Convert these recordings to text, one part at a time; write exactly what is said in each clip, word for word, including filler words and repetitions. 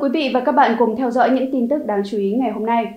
quý vị và các bạn cùng theo dõi những tin tức đáng chú ý ngày hôm nay.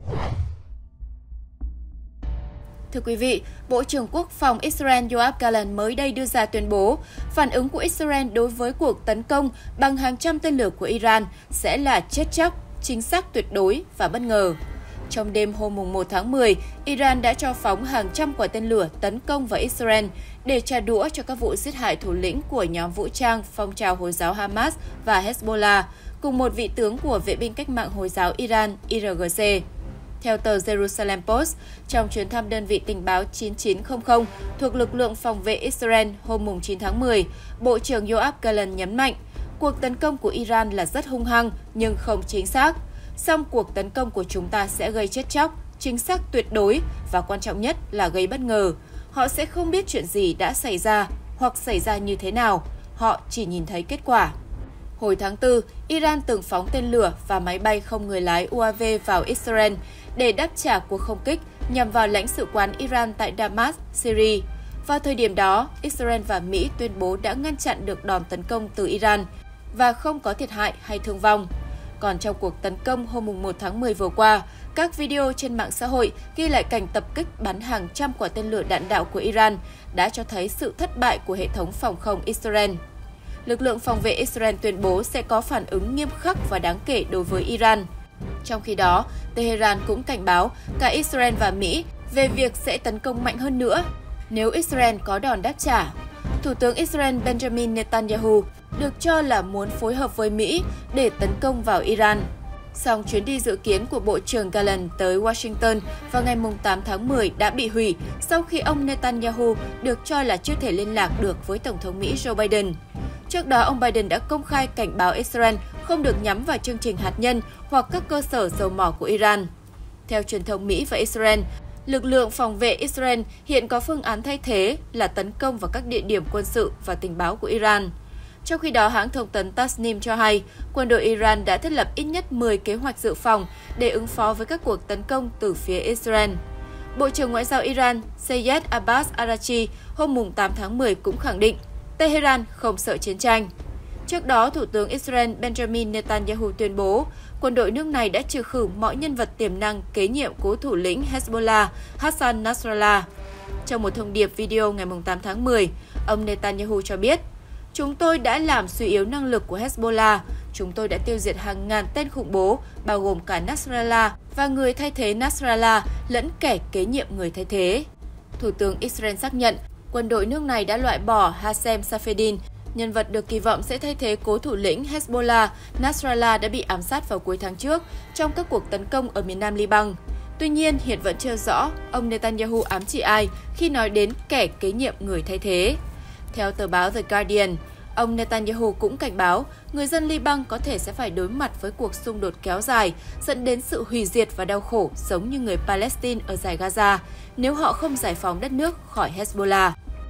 Thưa quý vị, Bộ trưởng Quốc phòng Israel Yoav Gallant mới đây đưa ra tuyên bố phản ứng của Israel đối với cuộc tấn công bằng hàng trăm tên lửa của Iran sẽ là chết chóc, chính xác tuyệt đối và bất ngờ. Trong đêm hôm một tháng mười, Iran đã cho phóng hàng trăm quả tên lửa tấn công vào Israel để trả đũa cho các vụ giết hại thủ lĩnh của nhóm vũ trang phong trào Hồi giáo Hamas và Hezbollah, cùng một vị tướng của Vệ binh Cách mạng Hồi giáo Iran I R G C. Theo tờ Jerusalem Post, trong chuyến thăm đơn vị tình báo chín chín không không thuộc lực lượng phòng vệ Israel hôm chín tháng mười, Bộ trưởng Yoav Gallant nhấn mạnh, cuộc tấn công của Iran là rất hung hăng nhưng không chính xác. Song cuộc tấn công của chúng ta sẽ gây chết chóc, chính xác tuyệt đối và quan trọng nhất là gây bất ngờ. Họ sẽ không biết chuyện gì đã xảy ra hoặc xảy ra như thế nào, họ chỉ nhìn thấy kết quả. Hồi tháng tư, Iran từng phóng tên lửa và máy bay không người lái U A V vào Israel để đáp trả cuộc không kích nhằm vào lãnh sự quán Iran tại Damas, Syria. Vào thời điểm đó, Israel và Mỹ tuyên bố đã ngăn chặn được đòn tấn công từ Iran và không có thiệt hại hay thương vong. Còn trong cuộc tấn công hôm một tháng mười vừa qua, các video trên mạng xã hội ghi lại cảnh tập kích bắn hàng trăm quả tên lửa đạn đạo của Iran đã cho thấy sự thất bại của hệ thống phòng không Israel. Lực lượng phòng vệ Israel tuyên bố sẽ có phản ứng nghiêm khắc và đáng kể đối với Iran. Trong khi đó, Tehran cũng cảnh báo cả Israel và Mỹ về việc sẽ tấn công mạnh hơn nữa nếu Israel có đòn đáp trả. Thủ tướng Israel Benjamin Netanyahu được cho là muốn phối hợp với Mỹ để tấn công vào Iran. Song chuyến đi dự kiến của Bộ trưởng Gallant tới Washington vào ngày tám tháng mười đã bị hủy sau khi ông Netanyahu được cho là chưa thể liên lạc được với Tổng thống Mỹ Joe Biden. Trước đó, ông Biden đã công khai cảnh báo Israel không được nhắm vào chương trình hạt nhân hoặc các cơ sở dầu mỏ của Iran. Theo truyền thông Mỹ và Israel, lực lượng phòng vệ Israel hiện có phương án thay thế là tấn công vào các địa điểm quân sự và tình báo của Iran. Trong khi đó, hãng thông tấn Tasnim cho hay, quân đội Iran đã thiết lập ít nhất mười kế hoạch dự phòng để ứng phó với các cuộc tấn công từ phía Israel. Bộ trưởng Ngoại giao Iran Seyed Abbas Araghchi hôm tám tháng mười cũng khẳng định Tehran không sợ chiến tranh. Trước đó, Thủ tướng Israel Benjamin Netanyahu tuyên bố quân đội nước này đã trừ khử mọi nhân vật tiềm năng kế nhiệm cố thủ lĩnh Hezbollah Hassan Nasrallah. Trong một thông điệp video ngày tám tháng mười, ông Netanyahu cho biết, chúng tôi đã làm suy yếu năng lực của Hezbollah, chúng tôi đã tiêu diệt hàng ngàn tên khủng bố, bao gồm cả Nasrallah và người thay thế Nasrallah lẫn kẻ kế nhiệm người thay thế. Thủ tướng Israel xác nhận, quân đội nước này đã loại bỏ Hassem Safedin, nhân vật được kỳ vọng sẽ thay thế cố thủ lĩnh Hezbollah Nasrallah đã bị ám sát vào cuối tháng trước trong các cuộc tấn công ở miền nam Liban. Tuy nhiên, hiện vẫn chưa rõ ông Netanyahu ám chỉ ai khi nói đến kẻ kế nhiệm người thay thế. Theo tờ báo The Guardian, ông Netanyahu cũng cảnh báo người dân Liban có thể sẽ phải đối mặt với cuộc xung đột kéo dài dẫn đến sự hủy diệt và đau khổ giống như người Palestine ở dải Gaza nếu họ không giải phóng đất nước khỏi Hezbollah.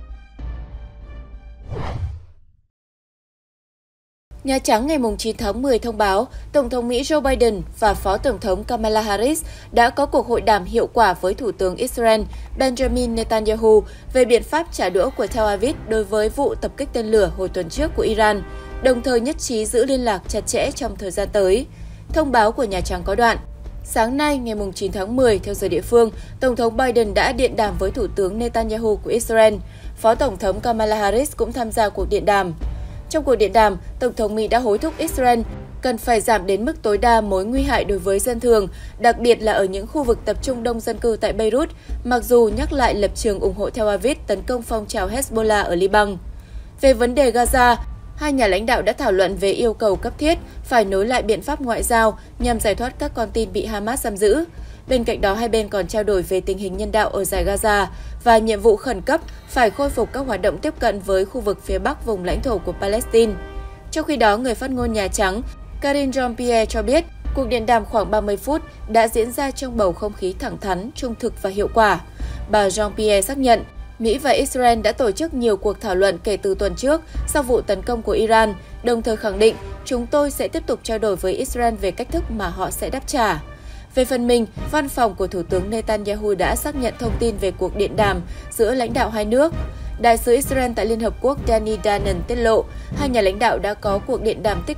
Nhà Trắng ngày chín tháng mười thông báo Tổng thống Mỹ Joe Biden và Phó Tổng thống Kamala Harris đã có cuộc hội đàm hiệu quả với Thủ tướng Israel Benjamin Netanyahu về biện pháp trả đũa của Tel Aviv đối với vụ tập kích tên lửa hồi tuần trước của Iran, đồng thời nhất trí giữ liên lạc chặt chẽ trong thời gian tới. Thông báo của Nhà Trắng có đoạn: Sáng nay, ngày chín tháng mười, theo giờ địa phương, Tổng thống Biden đã điện đàm với Thủ tướng Netanyahu của Israel. Phó Tổng thống Kamala Harris cũng tham gia cuộc điện đàm. Trong cuộc điện đàm, Tổng thống Mỹ đã hối thúc Israel cần phải giảm đến mức tối đa mối nguy hại đối với dân thường, đặc biệt là ở những khu vực tập trung đông dân cư tại Beirut, mặc dù nhắc lại lập trường ủng hộ Tel Aviv tấn công phong trào Hezbollah ở Liban. Về vấn đề Gaza, hai nhà lãnh đạo đã thảo luận về yêu cầu cấp thiết phải nối lại biện pháp ngoại giao nhằm giải thoát các con tin bị Hamas giam giữ. Bên cạnh đó, hai bên còn trao đổi về tình hình nhân đạo ở dải Gaza và nhiệm vụ khẩn cấp phải khôi phục các hoạt động tiếp cận với khu vực phía bắc vùng lãnh thổ của Palestine. Trong khi đó, người phát ngôn Nhà Trắng Karine Jean-Pierre cho biết cuộc điện đàm khoảng ba mươi phút đã diễn ra trong bầu không khí thẳng thắn, trung thực và hiệu quả. Bà Jean-Pierre xác nhận Mỹ và Israel đã tổ chức nhiều cuộc thảo luận kể từ tuần trước sau vụ tấn công của Iran, đồng thời khẳng định chúng tôi sẽ tiếp tục trao đổi với Israel về cách thức mà họ sẽ đáp trả. Về phần mình, văn phòng của Thủ tướng Netanyahu đã xác nhận thông tin về cuộc điện đàm giữa lãnh đạo hai nước. Đại sứ Israel tại Liên Hợp Quốc Danny Danon tiết lộ, hai nhà lãnh đạo đã có cuộc điện đàm tích cực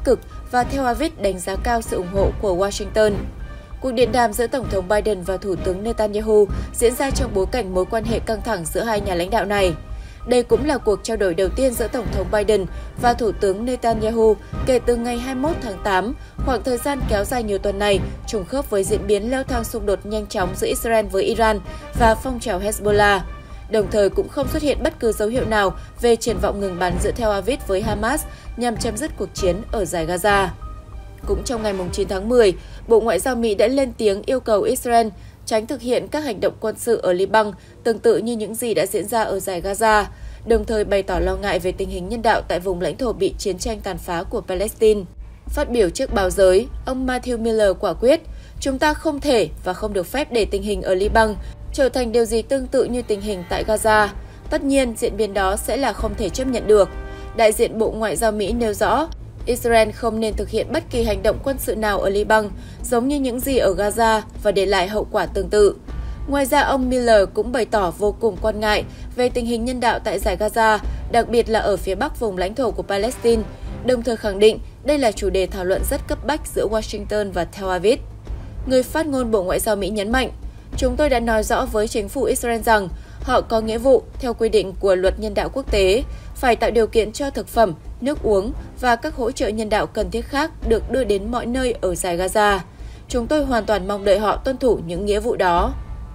và Tel Aviv đánh giá cao sự ủng hộ của Washington. Cuộc điện đàm giữa Tổng thống Biden và Thủ tướng Netanyahu diễn ra trong bối cảnh mối quan hệ căng thẳng giữa hai nhà lãnh đạo này. Đây cũng là cuộc trao đổi đầu tiên giữa Tổng thống Biden và Thủ tướng Netanyahu kể từ ngày hai mươi mốt tháng tám, khoảng thời gian kéo dài nhiều tuần này, trùng khớp với diễn biến leo thang xung đột nhanh chóng giữa Israel với Iran và phong trào Hezbollah. Đồng thời cũng không xuất hiện bất cứ dấu hiệu nào về triển vọng ngừng bắn giữa Tel Aviv với Hamas nhằm chấm dứt cuộc chiến ở dải Gaza. Cũng trong ngày chín tháng mười, Bộ Ngoại giao Mỹ đã lên tiếng yêu cầu Israel tránh thực hiện các hành động quân sự ở Liban tương tự như những gì đã diễn ra ở dải Gaza, đồng thời bày tỏ lo ngại về tình hình nhân đạo tại vùng lãnh thổ bị chiến tranh tàn phá của Palestine. Phát biểu trước báo giới, ông Matthew Miller quả quyết, chúng ta không thể và không được phép để tình hình ở Liban trở thành điều gì tương tự như tình hình tại Gaza. Tất nhiên, diễn biến đó sẽ là không thể chấp nhận được. Đại diện Bộ Ngoại giao Mỹ nêu rõ, Israel không nên thực hiện bất kỳ hành động quân sự nào ở Liban, giống như những gì ở Gaza và để lại hậu quả tương tự. Ngoài ra, ông Miller cũng bày tỏ vô cùng quan ngại về tình hình nhân đạo tại dải Gaza, đặc biệt là ở phía bắc vùng lãnh thổ của Palestine, đồng thời khẳng định đây là chủ đề thảo luận rất cấp bách giữa Washington và Tel Aviv. Người phát ngôn Bộ Ngoại giao Mỹ nhấn mạnh, chúng tôi đã nói rõ với chính phủ Israel rằng họ có nghĩa vụ, theo quy định của luật nhân đạo quốc tế, phải tạo điều kiện cho thực phẩm, nước uống và các hỗ trợ nhân đạo cần thiết khác được đưa đến mọi nơi ở dải Gaza. Chúng tôi hoàn toàn mong đợi họ tuân thủ những nghĩa vụ đó.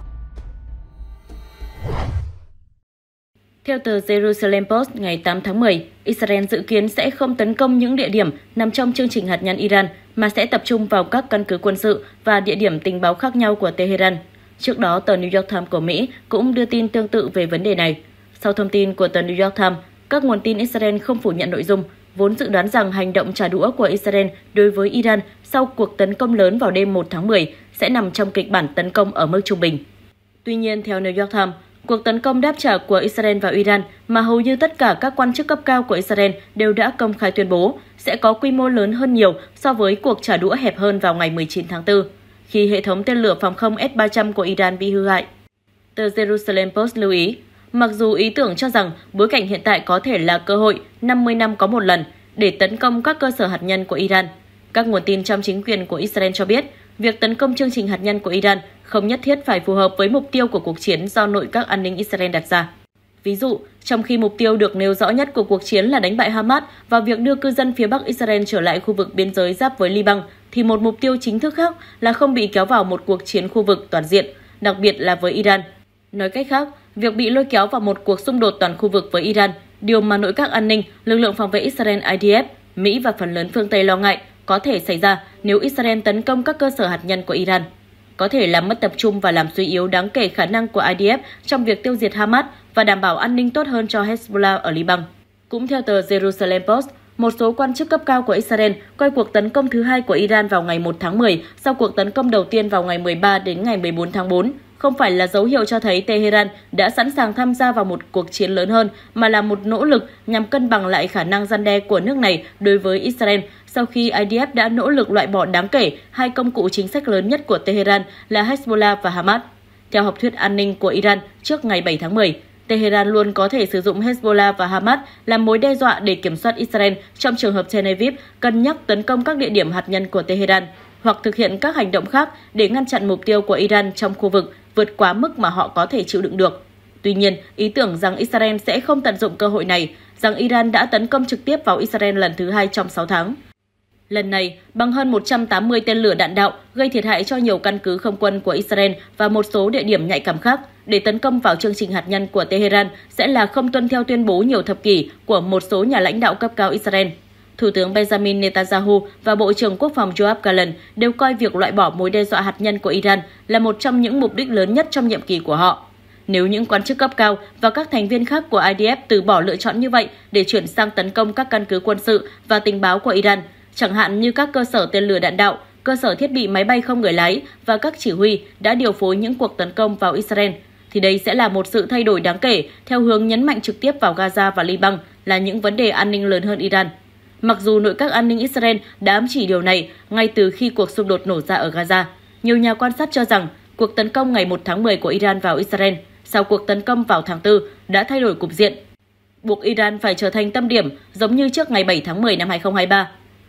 Theo tờ Jerusalem Post ngày tám tháng mười, Israel dự kiến sẽ không tấn công những địa điểm nằm trong chương trình hạt nhân Iran mà sẽ tập trung vào các căn cứ quân sự và địa điểm tình báo khác nhau của Tehran. Trước đó, tờ New York Times của Mỹ cũng đưa tin tương tự về vấn đề này. Sau thông tin của tờ New York Times, các nguồn tin Israel không phủ nhận nội dung, vốn dự đoán rằng hành động trả đũa của Israel đối với Iran sau cuộc tấn công lớn vào đêm một tháng mười sẽ nằm trong kịch bản tấn công ở mức trung bình. Tuy nhiên, theo New York Times, cuộc tấn công đáp trả của Israel vào Iran mà hầu như tất cả các quan chức cấp cao của Israel đều đã công khai tuyên bố sẽ có quy mô lớn hơn nhiều so với cuộc trả đũa hẹp hơn vào ngày mười chín tháng tư, khi hệ thống tên lửa phòng không S ba trăm của Iran bị hư hại. Tờ Jerusalem Post lưu ý, mặc dù ý tưởng cho rằng bối cảnh hiện tại có thể là cơ hội năm mươi năm có một lần để tấn công các cơ sở hạt nhân của Iran, các nguồn tin trong chính quyền của Israel cho biết việc tấn công chương trình hạt nhân của Iran không nhất thiết phải phù hợp với mục tiêu của cuộc chiến do nội các an ninh Israel đặt ra. Ví dụ, trong khi mục tiêu được nêu rõ nhất của cuộc chiến là đánh bại Hamas và việc đưa cư dân phía Bắc Israel trở lại khu vực biên giới giáp với Liban, thì một mục tiêu chính thức khác là không bị kéo vào một cuộc chiến khu vực toàn diện, đặc biệt là với Iran. Nói cách khác, việc bị lôi kéo vào một cuộc xung đột toàn khu vực với Iran, điều mà nội các an ninh, lực lượng phòng vệ Israel I D F, Mỹ và phần lớn phương Tây lo ngại có thể xảy ra nếu Israel tấn công các cơ sở hạt nhân của Iran, có thể làm mất tập trung và làm suy yếu đáng kể khả năng của I D F trong việc tiêu diệt Hamas và đảm bảo an ninh tốt hơn cho Hezbollah ở Liban. Cũng theo tờ Jerusalem Post, một số quan chức cấp cao của Israel coi cuộc tấn công thứ hai của Iran vào ngày một tháng mười sau cuộc tấn công đầu tiên vào ngày mười ba đến ngày mười bốn tháng tư không phải là dấu hiệu cho thấy Tehran đã sẵn sàng tham gia vào một cuộc chiến lớn hơn, mà là một nỗ lực nhằm cân bằng lại khả năng răn đe của nước này đối với Israel sau khi I D F đã nỗ lực loại bỏ đáng kể hai công cụ chính sách lớn nhất của Tehran là Hezbollah và Hamas. Theo học thuyết an ninh của Iran trước ngày bảy tháng mười, Tehran luôn có thể sử dụng Hezbollah và Hamas làm mối đe dọa để kiểm soát Israel trong trường hợp Tel Aviv cân nhắc tấn công các địa điểm hạt nhân của Tehran, hoặc thực hiện các hành động khác để ngăn chặn mục tiêu của Iran trong khu vực vượt quá mức mà họ có thể chịu đựng được. Tuy nhiên, ý tưởng rằng Israel sẽ không tận dụng cơ hội này, rằng Iran đã tấn công trực tiếp vào Israel lần thứ hai trong sáu tháng. Lần này, bằng hơn một trăm tám mươi tên lửa đạn đạo gây thiệt hại cho nhiều căn cứ không quân của Israel và một số địa điểm nhạy cảm khác để tấn công vào chương trình hạt nhân của Tehran sẽ là không tuân theo tuyên bố nhiều thập kỷ của một số nhà lãnh đạo cấp cao Israel. Thủ tướng Benjamin Netanyahu và Bộ trưởng Quốc phòng Yoav Gallant đều coi việc loại bỏ mối đe dọa hạt nhân của Iran là một trong những mục đích lớn nhất trong nhiệm kỳ của họ. Nếu những quan chức cấp cao và các thành viên khác của I D F từ bỏ lựa chọn như vậy để chuyển sang tấn công các căn cứ quân sự và tình báo của Iran, chẳng hạn như các cơ sở tên lửa đạn đạo, cơ sở thiết bị máy bay không người lái và các chỉ huy đã điều phối những cuộc tấn công vào Israel, thì đây sẽ là một sự thay đổi đáng kể theo hướng nhấn mạnh trực tiếp vào Gaza và Liban là những vấn đề an ninh lớn hơn Iran. Mặc dù nội các an ninh Israel đã ám chỉ điều này ngay từ khi cuộc xung đột nổ ra ở Gaza, nhiều nhà quan sát cho rằng cuộc tấn công ngày một tháng mười của Iran vào Israel sau cuộc tấn công vào tháng tư đã thay đổi cục diện, buộc Iran phải trở thành tâm điểm giống như trước ngày bảy tháng mười năm hai nghìn không trăm hai mươi ba.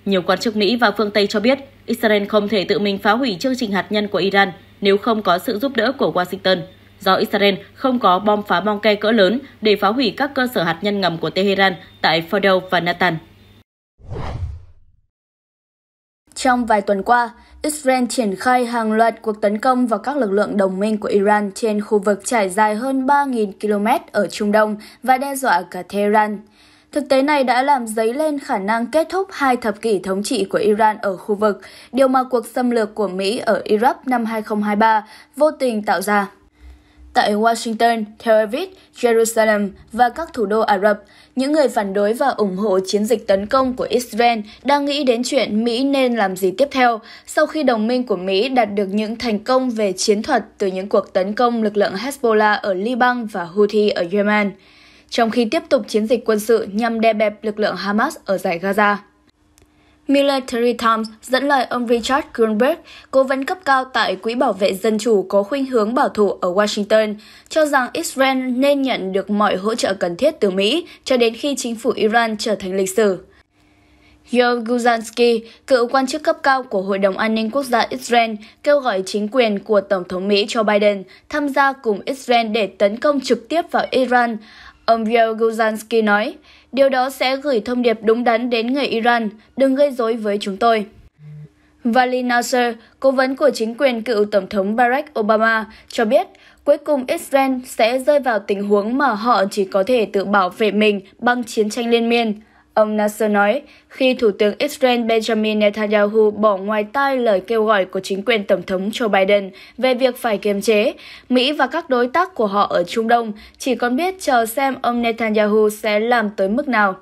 Nhiều quan chức Mỹ và phương Tây cho biết Israel không thể tự mình phá hủy chương trình hạt nhân của Iran nếu không có sự giúp đỡ của Washington, do Israel không có bom phá bong ke cỡ lớn để phá hủy các cơ sở hạt nhân ngầm của Tehran tại Fordow và Natan. Trong vài tuần qua, Israel triển khai hàng loạt cuộc tấn công vào các lực lượng đồng minh của Iran trên khu vực trải dài hơn ba nghìn ki lô mét ở Trung Đông và đe dọa cả Tehran. Thực tế này đã làm dấy lên khả năng kết thúc hai thập kỷ thống trị của Iran ở khu vực, điều mà cuộc xâm lược của Mỹ ở Iraq năm hai không hai ba vô tình tạo ra. Tại Washington, Tel Aviv, Jerusalem và các thủ đô Ả Rập, những người phản đối và ủng hộ chiến dịch tấn công của Israel đang nghĩ đến chuyện Mỹ nên làm gì tiếp theo sau khi đồng minh của Mỹ đạt được những thành công về chiến thuật từ những cuộc tấn công lực lượng Hezbollah ở Liban và Houthi ở Yemen, trong khi tiếp tục chiến dịch quân sự nhằm đè bẹp lực lượng Hamas ở dải Gaza. Military Times dẫn lời ông Richard Greenberg, cố vấn cấp cao tại Quỹ Bảo vệ Dân chủ có khuynh hướng bảo thủ ở Washington, cho rằng Israel nên nhận được mọi hỗ trợ cần thiết từ Mỹ cho đến khi chính phủ Iran trở thành lịch sử. Yoav Guzhansky, cựu quan chức cấp cao của Hội đồng An ninh Quốc gia Israel, kêu gọi chính quyền của Tổng thống Mỹ Joe Biden tham gia cùng Israel để tấn công trực tiếp vào Iran. Ông Yoav Guzhansky nói, điều đó sẽ gửi thông điệp đúng đắn đến người Iran, đừng gây rối với chúng tôi. Vali Nasser, cố vấn của chính quyền cựu Tổng thống Barack Obama, cho biết cuối cùng Israel sẽ rơi vào tình huống mà họ chỉ có thể tự bảo vệ mình bằng chiến tranh liên miên. Ông Nasser nói, khi Thủ tướng Israel Benjamin Netanyahu bỏ ngoài tai lời kêu gọi của chính quyền Tổng thống Joe Biden về việc phải kiềm chế, Mỹ và các đối tác của họ ở Trung Đông chỉ còn biết chờ xem ông Netanyahu sẽ làm tới mức nào.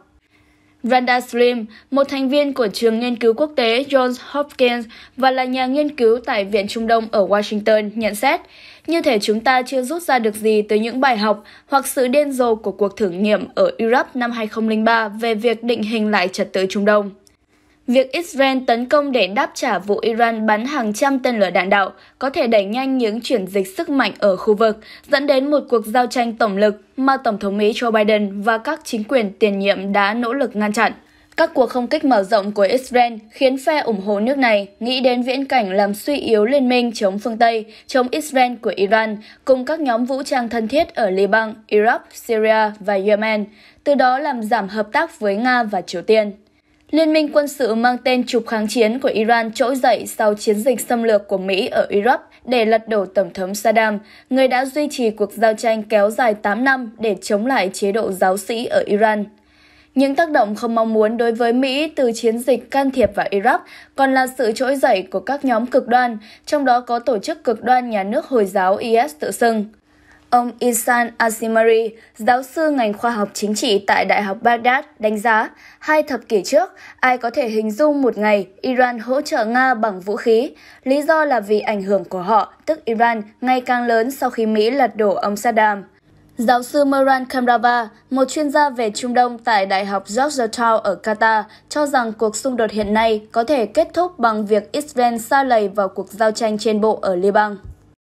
Randa Slim, một thành viên của trường nghiên cứu quốc tế Johns Hopkins và là nhà nghiên cứu tại Viện Trung Đông ở Washington, nhận xét, như thể chúng ta chưa rút ra được gì từ những bài học hoặc sự điên rồ của cuộc thử nghiệm ở Iraq năm hai không không ba về việc định hình lại trật tự Trung Đông. Việc Israel tấn công để đáp trả vụ Iran bắn hàng trăm tên lửa đạn đạo có thể đẩy nhanh những chuyển dịch sức mạnh ở khu vực, dẫn đến một cuộc giao tranh tổng lực mà Tổng thống Mỹ Joe Biden và các chính quyền tiền nhiệm đã nỗ lực ngăn chặn. Các cuộc không kích mở rộng của Israel khiến phe ủng hộ nước này nghĩ đến viễn cảnh làm suy yếu liên minh chống phương Tây, chống Israel của Iran cùng các nhóm vũ trang thân thiết ở Liban, Iraq, Syria và Yemen, từ đó làm giảm hợp tác với Nga và Triều Tiên. Liên minh quân sự mang tên Trục kháng chiến của Iran trỗi dậy sau chiến dịch xâm lược của Mỹ ở Iraq để lật đổ Tổng thống Saddam, người đã duy trì cuộc giao tranh kéo dài tám năm để chống lại chế độ giáo sĩ ở Iran. Những tác động không mong muốn đối với Mỹ từ chiến dịch can thiệp vào Iraq còn là sự trỗi dậy của các nhóm cực đoan, trong đó có tổ chức cực đoan nhà nước Hồi giáo i ét tự xưng. Ông Ihsan Asimari, giáo sư ngành khoa học chính trị tại Đại học Baghdad, đánh giá, hai thập kỷ trước, ai có thể hình dung một ngày Iran hỗ trợ Nga bằng vũ khí. Lý do là vì ảnh hưởng của họ, tức Iran, ngày càng lớn sau khi Mỹ lật đổ ông Saddam. Giáo sư Moran Kamrava, một chuyên gia về Trung Đông tại Đại học Georgetown ở Qatar, cho rằng cuộc xung đột hiện nay có thể kết thúc bằng việc Israel sa lầy vào cuộc giao tranh trên bộ ở Liban.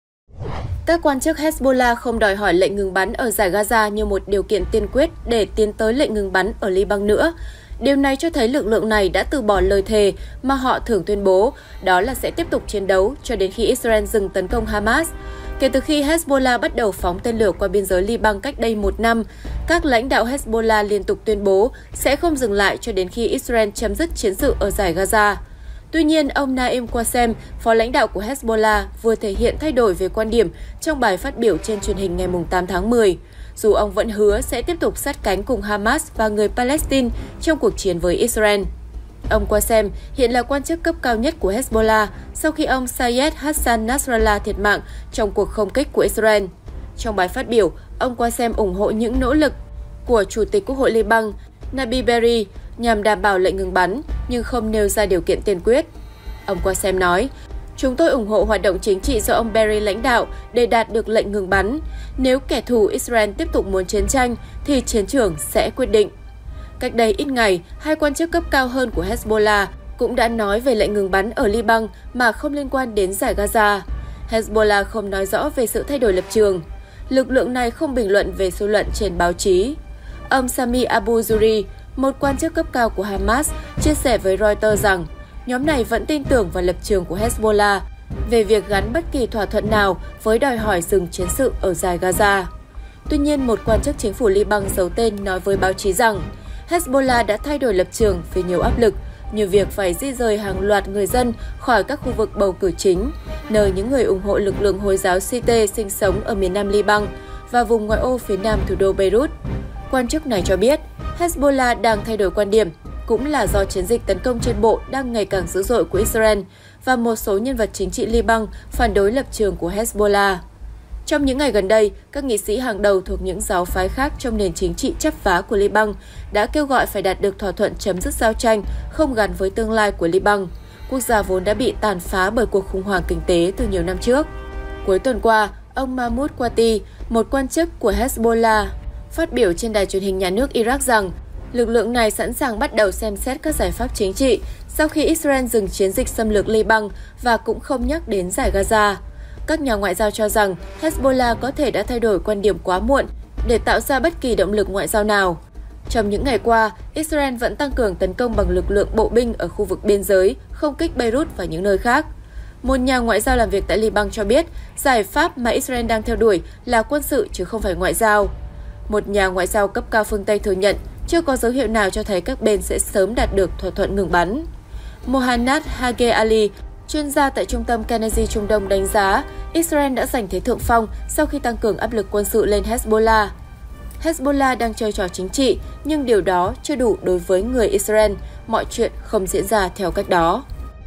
Các quan chức Hezbollah không đòi hỏi lệnh ngừng bắn ở dải Gaza như một điều kiện tiên quyết để tiến tới lệnh ngừng bắn ở Liban nữa. Điều này cho thấy lực lượng này đã từ bỏ lời thề mà họ thường tuyên bố, đó là sẽ tiếp tục chiến đấu cho đến khi Israel dừng tấn công Hamas. Kể từ khi Hezbollah bắt đầu phóng tên lửa qua biên giới Liban cách đây một năm, các lãnh đạo Hezbollah liên tục tuyên bố sẽ không dừng lại cho đến khi Israel chấm dứt chiến sự ở dải Gaza. Tuy nhiên, ông Naim Qassem, phó lãnh đạo của Hezbollah, vừa thể hiện thay đổi về quan điểm trong bài phát biểu trên truyền hình ngày tám tháng mười, dù ông vẫn hứa sẽ tiếp tục sát cánh cùng Hamas và người Palestine trong cuộc chiến với Israel. Ông Qassem hiện là quan chức cấp cao nhất của Hezbollah sau khi ông Sayed Hassan Nasrallah thiệt mạng trong cuộc không kích của Israel. Trong bài phát biểu, ông Qassem ủng hộ những nỗ lực của Chủ tịch Quốc hội Liban, Nabi Berri, nhằm đảm bảo lệnh ngừng bắn, nhưng không nêu ra điều kiện tiên quyết. Ông Qassem nói, chúng tôi ủng hộ hoạt động chính trị do ông Berri lãnh đạo để đạt được lệnh ngừng bắn. Nếu kẻ thù Israel tiếp tục muốn chiến tranh, thì chiến trường sẽ quyết định. Cách đây ít ngày, hai quan chức cấp cao hơn của Hezbollah cũng đã nói về lệnh ngừng bắn ở Liban mà không liên quan đến dải Gaza. Hezbollah không nói rõ về sự thay đổi lập trường. Lực lượng này không bình luận về dư luận trên báo chí. Ông Sami Abu Zuri, Một quan chức cấp cao của Hamas chia sẻ với Reuters rằng nhóm này vẫn tin tưởng vào lập trường của Hezbollah về việc gắn bất kỳ thỏa thuận nào với đòi hỏi dừng chiến sự ở dải Gaza. Tuy nhiên, một quan chức chính phủ Liban giấu tên nói với báo chí rằng Hezbollah đã thay đổi lập trường vì nhiều áp lực, như việc phải di rời hàng loạt người dân khỏi các khu vực bầu cử chính, nơi những người ủng hộ lực lượng Hồi giáo xê i tê sinh sống ở miền nam Liban và vùng ngoại ô phía nam thủ đô Beirut. Quan chức này cho biết, Hezbollah đang thay đổi quan điểm, cũng là do chiến dịch tấn công trên bộ đang ngày càng dữ dội của Israel và một số nhân vật chính trị Liban phản đối lập trường của Hezbollah. Trong những ngày gần đây, các nghị sĩ hàng đầu thuộc những giáo phái khác trong nền chính trị chấp vá của Liban đã kêu gọi phải đạt được thỏa thuận chấm dứt giao tranh không gắn với tương lai của Liban, quốc gia vốn đã bị tàn phá bởi cuộc khủng hoảng kinh tế từ nhiều năm trước. Cuối tuần qua, ông Mahmoud Quati, một quan chức của Hezbollah, phát biểu trên đài truyền hình nhà nước Iraq rằng lực lượng này sẵn sàng bắt đầu xem xét các giải pháp chính trị sau khi Israel dừng chiến dịch xâm lược Liban và cũng không nhắc đến dải Gaza. Các nhà ngoại giao cho rằng Hezbollah có thể đã thay đổi quan điểm quá muộn để tạo ra bất kỳ động lực ngoại giao nào. Trong những ngày qua, Israel vẫn tăng cường tấn công bằng lực lượng bộ binh ở khu vực biên giới, không kích Beirut và những nơi khác. Một nhà ngoại giao làm việc tại Liban cho biết giải pháp mà Israel đang theo đuổi là quân sự chứ không phải ngoại giao. Một nhà ngoại giao cấp cao phương Tây thừa nhận chưa có dấu hiệu nào cho thấy các bên sẽ sớm đạt được thỏa thuận ngừng bắn. Mohanad Hage Ali, chuyên gia tại Trung tâm Kennedy Trung Đông đánh giá Israel đã giành thế thượng phong sau khi tăng cường áp lực quân sự lên Hezbollah. Hezbollah đang chơi trò chính trị, nhưng điều đó chưa đủ đối với người Israel. Mọi chuyện không diễn ra theo cách đó.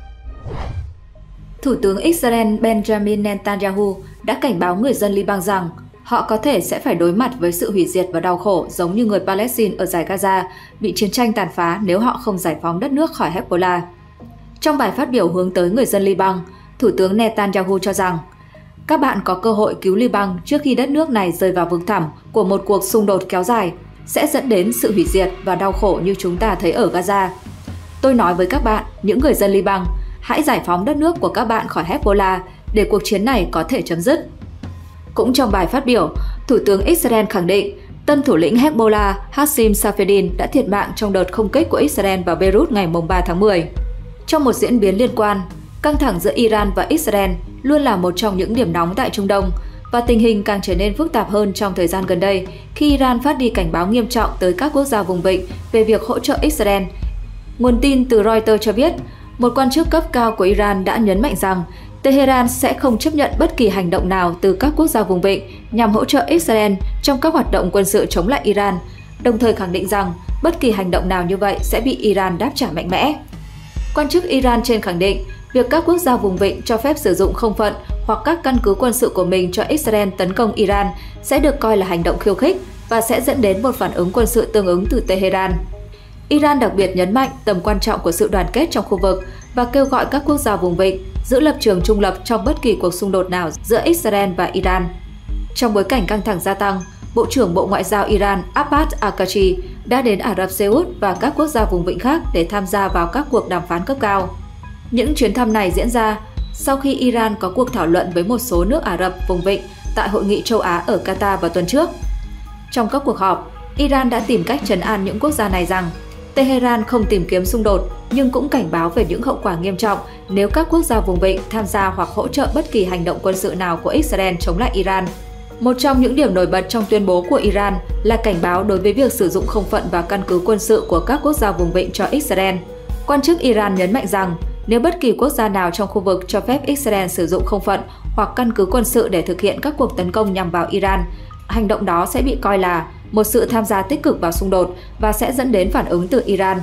Thủ tướng Israel Benjamin Netanyahu đã cảnh báo người dân Liban rằng họ có thể sẽ phải đối mặt với sự hủy diệt và đau khổ giống như người Palestine ở dải Gaza bị chiến tranh tàn phá nếu họ không giải phóng đất nước khỏi Hezbollah. Trong bài phát biểu hướng tới người dân Liban, Thủ tướng Netanyahu cho rằng các bạn có cơ hội cứu Liban trước khi đất nước này rơi vào vực thẳm của một cuộc xung đột kéo dài, sẽ dẫn đến sự hủy diệt và đau khổ như chúng ta thấy ở Gaza. Tôi nói với các bạn, những người dân Liban, hãy giải phóng đất nước của các bạn khỏi Hezbollah để cuộc chiến này có thể chấm dứt. Cũng trong bài phát biểu, Thủ tướng Israel khẳng định tân thủ lĩnh Hezbollah Hassim Safedin đã thiệt mạng trong đợt không kích của Israel vào Beirut ngày ba tháng mười. Trong một diễn biến liên quan, căng thẳng giữa Iran và Israel luôn là một trong những điểm nóng tại Trung Đông và tình hình càng trở nên phức tạp hơn trong thời gian gần đây khi Iran phát đi cảnh báo nghiêm trọng tới các quốc gia vùng vịnh về việc hỗ trợ Israel. Nguồn tin từ Reuters cho biết, một quan chức cấp cao của Iran đã nhấn mạnh rằng Tehran sẽ không chấp nhận bất kỳ hành động nào từ các quốc gia vùng vịnh nhằm hỗ trợ Israel trong các hoạt động quân sự chống lại Iran, đồng thời khẳng định rằng bất kỳ hành động nào như vậy sẽ bị Iran đáp trả mạnh mẽ. Quan chức Iran trên khẳng định việc các quốc gia vùng vịnh cho phép sử dụng không phận hoặc các căn cứ quân sự của mình cho Israel tấn công Iran sẽ được coi là hành động khiêu khích và sẽ dẫn đến một phản ứng quân sự tương ứng từ Tehran. Iran đặc biệt nhấn mạnh tầm quan trọng của sự đoàn kết trong khu vực và kêu gọi các quốc gia vùng vịnh giữ lập trường trung lập trong bất kỳ cuộc xung đột nào giữa Israel và Iran. Trong bối cảnh căng thẳng gia tăng, Bộ trưởng Bộ Ngoại giao Iran Abbas Araghchi đã đến Ả Rập Xê Út và các quốc gia vùng vịnh khác để tham gia vào các cuộc đàm phán cấp cao. Những chuyến thăm này diễn ra sau khi Iran có cuộc thảo luận với một số nước Ả Rập vùng vịnh tại Hội nghị châu Á ở Qatar vào tuần trước. Trong các cuộc họp, Iran đã tìm cách trấn an những quốc gia này rằng Tehran không tìm kiếm xung đột nhưng cũng cảnh báo về những hậu quả nghiêm trọng nếu các quốc gia vùng vịnh tham gia hoặc hỗ trợ bất kỳ hành động quân sự nào của Israel chống lại Iran. Một trong những điểm nổi bật trong tuyên bố của Iran là cảnh báo đối với việc sử dụng không phận và căn cứ quân sự của các quốc gia vùng vịnh cho Israel. Quan chức Iran nhấn mạnh rằng nếu bất kỳ quốc gia nào trong khu vực cho phép Israel sử dụng không phận hoặc căn cứ quân sự để thực hiện các cuộc tấn công nhằm vào Iran, hành động đó sẽ bị coi là một sự tham gia tích cực vào xung đột và sẽ dẫn đến phản ứng từ Iran.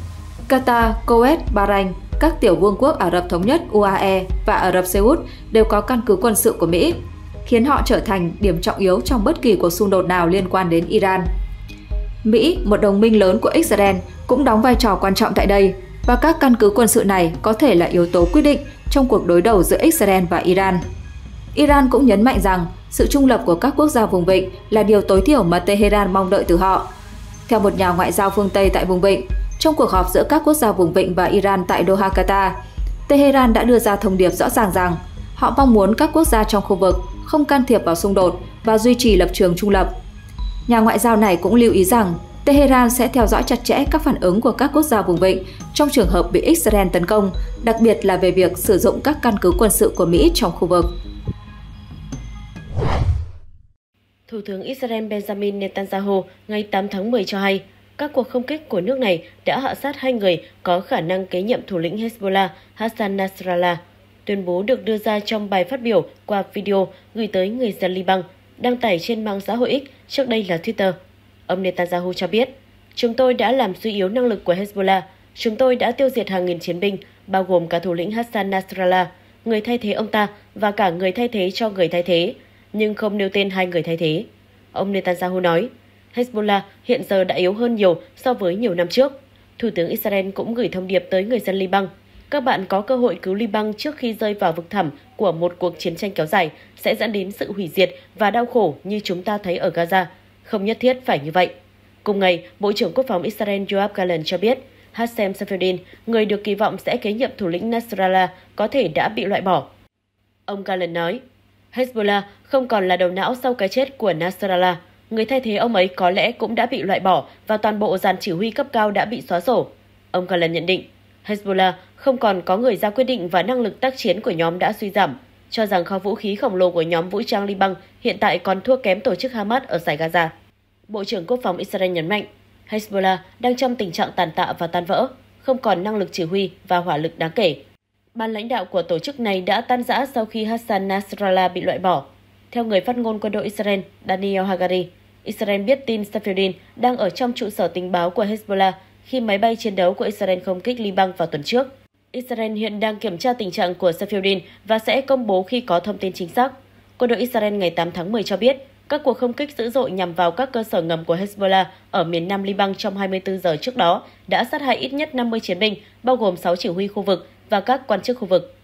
Qatar, Kuwait, Bahrain, các tiểu vương quốc Ả Rập Thống Nhất U A E và Ả Rập Xê Út đều có căn cứ quân sự của Mỹ, khiến họ trở thành điểm trọng yếu trong bất kỳ cuộc xung đột nào liên quan đến Iran. Mỹ, một đồng minh lớn của Israel, cũng đóng vai trò quan trọng tại đây, và các căn cứ quân sự này có thể là yếu tố quyết định trong cuộc đối đầu giữa Israel và Iran. Iran cũng nhấn mạnh rằng sự trung lập của các quốc gia vùng vịnh là điều tối thiểu mà Tehran mong đợi từ họ. Theo một nhà ngoại giao phương Tây tại vùng vịnh, trong cuộc họp giữa các quốc gia vùng vịnh và Iran tại Doha, Qatar, Tehran đã đưa ra thông điệp rõ ràng rằng họ mong muốn các quốc gia trong khu vực không can thiệp vào xung đột và duy trì lập trường trung lập. Nhà ngoại giao này cũng lưu ý rằng Tehran sẽ theo dõi chặt chẽ các phản ứng của các quốc gia vùng vịnh trong trường hợp bị Israel tấn công, đặc biệt là về việc sử dụng các căn cứ quân sự của Mỹ trong khu vực. Thủ tướng Israel Benjamin Netanyahu ngày tám tháng mười cho hay, các cuộc không kích của nước này đã hạ sát hai người có khả năng kế nhiệm thủ lĩnh Hezbollah Hassan Nasrallah. Tuyên bố được đưa ra trong bài phát biểu qua video gửi tới người dân Liban, đăng tải trên mạng xã hội X, trước đây là Twitter. Ông Netanyahu cho biết, chúng tôi đã làm suy yếu năng lực của Hezbollah, chúng tôi đã tiêu diệt hàng nghìn chiến binh, bao gồm cả thủ lĩnh Hassan Nasrallah, người thay thế ông ta và cả người thay thế cho người thay thế, nhưng không nêu tên hai người thay thế. Ông Netanyahu nói, Hezbollah hiện giờ đã yếu hơn nhiều so với nhiều năm trước. Thủ tướng Israel cũng gửi thông điệp tới người dân Liban. Các bạn có cơ hội cứu Liban trước khi rơi vào vực thẳm của một cuộc chiến tranh kéo dài sẽ dẫn đến sự hủy diệt và đau khổ như chúng ta thấy ở Gaza. Không nhất thiết phải như vậy. Cùng ngày, Bộ trưởng Quốc phòng Israel Yoav Gallant cho biết, Hassem Safieddine, người được kỳ vọng sẽ kế nhiệm thủ lĩnh Nasrallah, có thể đã bị loại bỏ. Ông Gallant nói, Hezbollah không còn là đầu não sau cái chết của Nasrallah. Người thay thế ông ấy có lẽ cũng đã bị loại bỏ và toàn bộ dàn chỉ huy cấp cao đã bị xóa sổ. Ông Gallant nhận định, Hezbollah không còn có người ra quyết định và năng lực tác chiến của nhóm đã suy giảm, cho rằng kho vũ khí khổng lồ của nhóm vũ trang Liban hiện tại còn thua kém tổ chức Hamas ở dải Gaza. Bộ trưởng Quốc phòng Israel nhấn mạnh, Hezbollah đang trong tình trạng tàn tạ và tan vỡ, không còn năng lực chỉ huy và hỏa lực đáng kể. Ban lãnh đạo của tổ chức này đã tan rã sau khi Hassan Nasrallah bị loại bỏ. Theo người phát ngôn quân đội Israel, Daniel Hagari, Israel biết tin Safieddine đang ở trong trụ sở tình báo của Hezbollah khi máy bay chiến đấu của Israel không kích Liban vào tuần trước. Israel hiện đang kiểm tra tình trạng của Safieddine và sẽ công bố khi có thông tin chính xác. Quân đội Israel ngày tám tháng mười cho biết, các cuộc không kích dữ dội nhằm vào các cơ sở ngầm của Hezbollah ở miền nam Liban trong hai mươi tư giờ trước đó đã sát hại ít nhất năm mươi chiến binh, bao gồm sáu chỉ huy khu vực và các quan chức khu vực.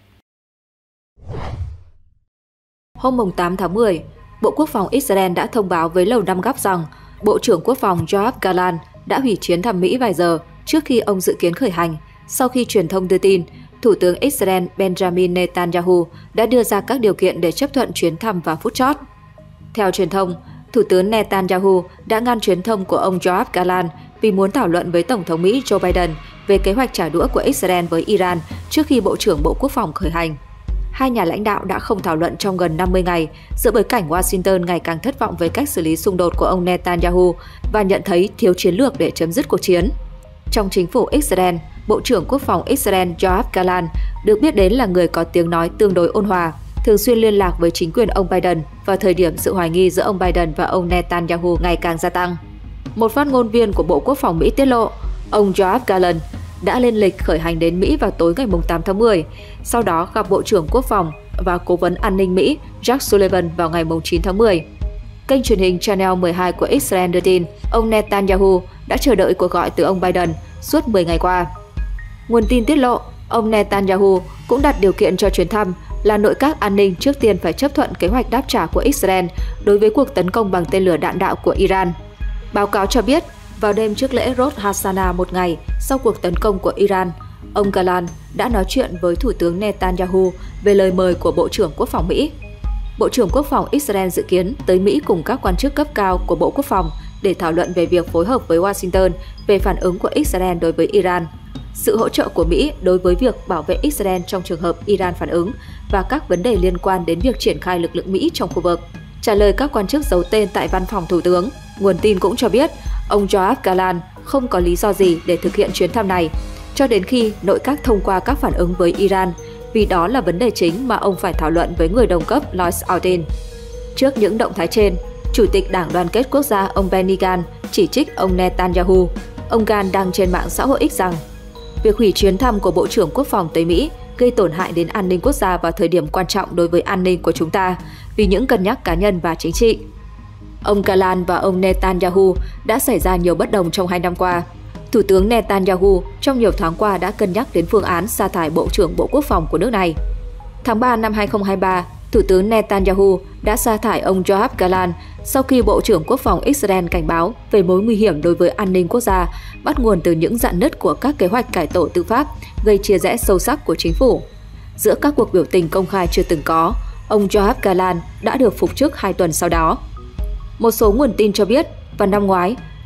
Hôm tám tháng mười, Bộ Quốc phòng Israel đã thông báo với Lầu Năm Góc rằng Bộ trưởng Quốc phòng Yoav Gallant đã hủy chuyến thăm Mỹ vài giờ trước khi ông dự kiến khởi hành, sau khi truyền thông đưa tin Thủ tướng Israel Benjamin Netanyahu đã đưa ra các điều kiện để chấp thuận chuyến thăm vào phút chót. Theo truyền thông, Thủ tướng Netanyahu đã ngăn chuyến thông của ông Yoav Gallant vì muốn thảo luận với Tổng thống Mỹ Joe Biden về kế hoạch trả đũa của Israel với Iran trước khi Bộ trưởng Bộ Quốc phòng khởi hành. Hai nhà lãnh đạo đã không thảo luận trong gần năm mươi ngày, giữa bối cảnh Washington ngày càng thất vọng với cách xử lý xung đột của ông Netanyahu và nhận thấy thiếu chiến lược để chấm dứt cuộc chiến. Trong chính phủ Israel, Bộ trưởng Quốc phòng Israel Yoav Gallant được biết đến là người có tiếng nói tương đối ôn hòa, thường xuyên liên lạc với chính quyền ông Biden vào thời điểm sự hoài nghi giữa ông Biden và ông Netanyahu ngày càng gia tăng. Một phát ngôn viên của Bộ Quốc phòng Mỹ tiết lộ, ông Yoav Gallant đã lên lịch khởi hành đến Mỹ vào tối ngày tám tháng mười, sau đó gặp Bộ trưởng Quốc phòng và Cố vấn An ninh Mỹ Jack Sullivan vào ngày chín tháng mười. Kênh truyền hình Channel mười hai của Israel đưa tin, ông Netanyahu đã chờ đợi cuộc gọi từ ông Biden suốt mười ngày qua. Nguồn tin tiết lộ, ông Netanyahu cũng đặt điều kiện cho chuyến thăm là nội các an ninh trước tiên phải chấp thuận kế hoạch đáp trả của Israel đối với cuộc tấn công bằng tên lửa đạn đạo của Iran. Báo cáo cho biết, vào đêm trước lễ Rosh Hashanah một ngày sau cuộc tấn công của Iran, ông Gallant đã nói chuyện với Thủ tướng Netanyahu về lời mời của Bộ trưởng Quốc phòng Mỹ. Bộ trưởng Quốc phòng Israel dự kiến tới Mỹ cùng các quan chức cấp cao của Bộ Quốc phòng để thảo luận về việc phối hợp với Washington về phản ứng của Israel đối với Iran, sự hỗ trợ của Mỹ đối với việc bảo vệ Israel trong trường hợp Iran phản ứng và các vấn đề liên quan đến việc triển khai lực lượng Mỹ trong khu vực. Trả lời các quan chức giấu tên tại văn phòng Thủ tướng, nguồn tin cũng cho biết ông Yoav Gallant không có lý do gì để thực hiện chuyến thăm này, cho đến khi nội các thông qua các phản ứng với Iran, vì đó là vấn đề chính mà ông phải thảo luận với người đồng cấp Lloyd Austin. Trước những động thái trên, Chủ tịch Đảng Đoàn kết Quốc gia ông Benny Gantz chỉ trích ông Netanyahu. Ông Gantz đăng trên mạng xã hội X rằng việc hủy chuyến thăm của Bộ trưởng Quốc phòng tới Mỹ gây tổn hại đến an ninh quốc gia vào thời điểm quan trọng đối với an ninh của chúng ta vì những cân nhắc cá nhân và chính trị. Ông Gallant và ông Netanyahu đã xảy ra nhiều bất đồng trong hai năm qua. Thủ tướng Netanyahu trong nhiều tháng qua đã cân nhắc đến phương án sa thải Bộ trưởng Bộ Quốc phòng của nước này. Tháng ba năm hai nghìn không trăm hai mươi ba, Thủ tướng Netanyahu đã sa thải ông Yoav Gallant sau khi Bộ trưởng Quốc phòng Israel cảnh báo về mối nguy hiểm đối với an ninh quốc gia bắt nguồn từ những rạn nứt của các kế hoạch cải tổ tư pháp gây chia rẽ sâu sắc của chính phủ. Giữa các cuộc biểu tình công khai chưa từng có, ông Yoav Gallant đã được phục chức hai tuần sau đó. Một số nguồn tin cho biết, vào năm ngoái,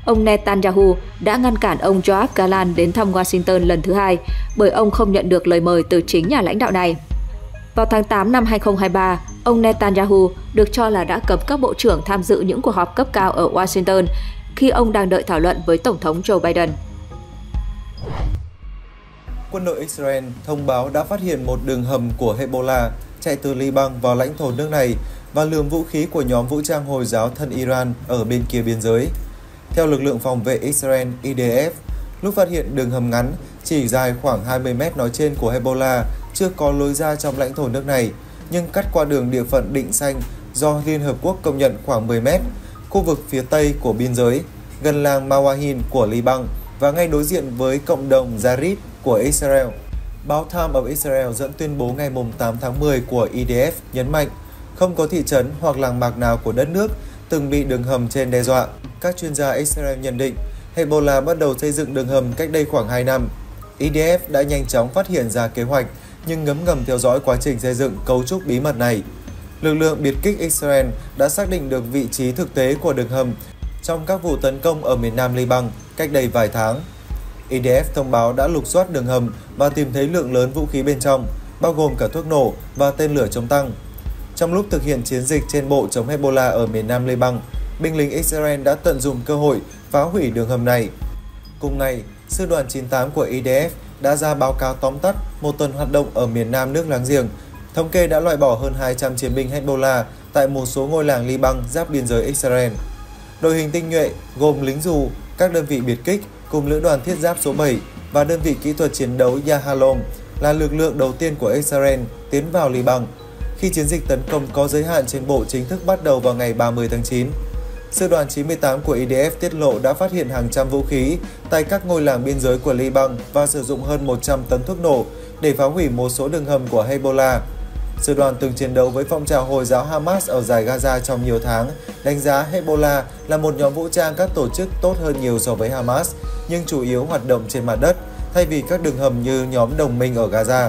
ông Netanyahu đã ngăn cản ông Yoav Gallant đến thăm Washington lần thứ hai bởi ông không nhận được lời mời từ chính nhà lãnh đạo này. Vào tháng tám năm hai nghìn không trăm hai mươi ba, ông Netanyahu được cho là đã cấm các bộ trưởng tham dự những cuộc họp cấp cao ở Washington khi ông đang đợi thảo luận với Tổng thống Joe Biden. Quân đội Israel thông báo đã phát hiện một đường hầm của Hezbollah chạy từ Liban vào lãnh thổ nước này và lượm vũ khí của nhóm vũ trang Hồi giáo thân Iran ở bên kia biên giới. Theo lực lượng phòng vệ Israel I D F, lúc phát hiện đường hầm ngắn chỉ dài khoảng hai mươi mét nói trên của Hezbollah chưa có lối ra trong lãnh thổ nước này, nhưng cắt qua đường địa phận Định Xanh do Liên Hợp Quốc công nhận khoảng mười mét, khu vực phía tây của biên giới, gần làng Mawahin của Liban và ngay đối diện với cộng đồng Jarid của Israel. Báo Time of Israel dẫn tuyên bố ngày tám tháng mười của I D F nhấn mạnh không có thị trấn hoặc làng mạc nào của đất nước từng bị đường hầm trên đe dọa. Các chuyên gia Israel nhận định Hezbollah bắt đầu xây dựng đường hầm cách đây khoảng hai năm. I D F đã nhanh chóng phát hiện ra kế hoạch nhưng ngấm ngầm theo dõi quá trình xây dựng cấu trúc bí mật này. Lực lượng biệt kích Israel đã xác định được vị trí thực tế của đường hầm trong các vụ tấn công ở miền nam Liban cách đây vài tháng. I D F thông báo đã lục soát đường hầm và tìm thấy lượng lớn vũ khí bên trong, bao gồm cả thuốc nổ và tên lửa chống tăng. Trong lúc thực hiện chiến dịch trên bộ chống Hezbollah ở miền nam Liban, binh lính Israel đã tận dụng cơ hội phá hủy đường hầm này. Cùng ngày, Sư đoàn chín mươi tám của I D F đã ra báo cáo tóm tắt một tuần hoạt động ở miền nam nước láng giềng. Thống kê đã loại bỏ hơn hai trăm chiến binh Hezbollah tại một số ngôi làng Liban giáp biên giới Israel. Đội hình tinh nhuệ gồm lính dù, các đơn vị biệt kích cùng lữ đoàn thiết giáp số bảy và đơn vị kỹ thuật chiến đấu Yahalom là lực lượng đầu tiên của Israel tiến vào Liban khi chiến dịch tấn công có giới hạn trên bộ chính thức bắt đầu vào ngày ba mươi tháng chín. Sư đoàn chín mươi tám của I D F tiết lộ đã phát hiện hàng trăm vũ khí tại các ngôi làng biên giới của Liban và sử dụng hơn một trăm tấn thuốc nổ để phá hủy một số đường hầm của Hezbollah. Sư đoàn từng chiến đấu với phong trào Hồi giáo Hamas ở dải Gaza trong nhiều tháng, đánh giá Hezbollah là một nhóm vũ trang các tổ chức tốt hơn nhiều so với Hamas, nhưng chủ yếu hoạt động trên mặt đất, thay vì các đường hầm như nhóm đồng minh ở Gaza.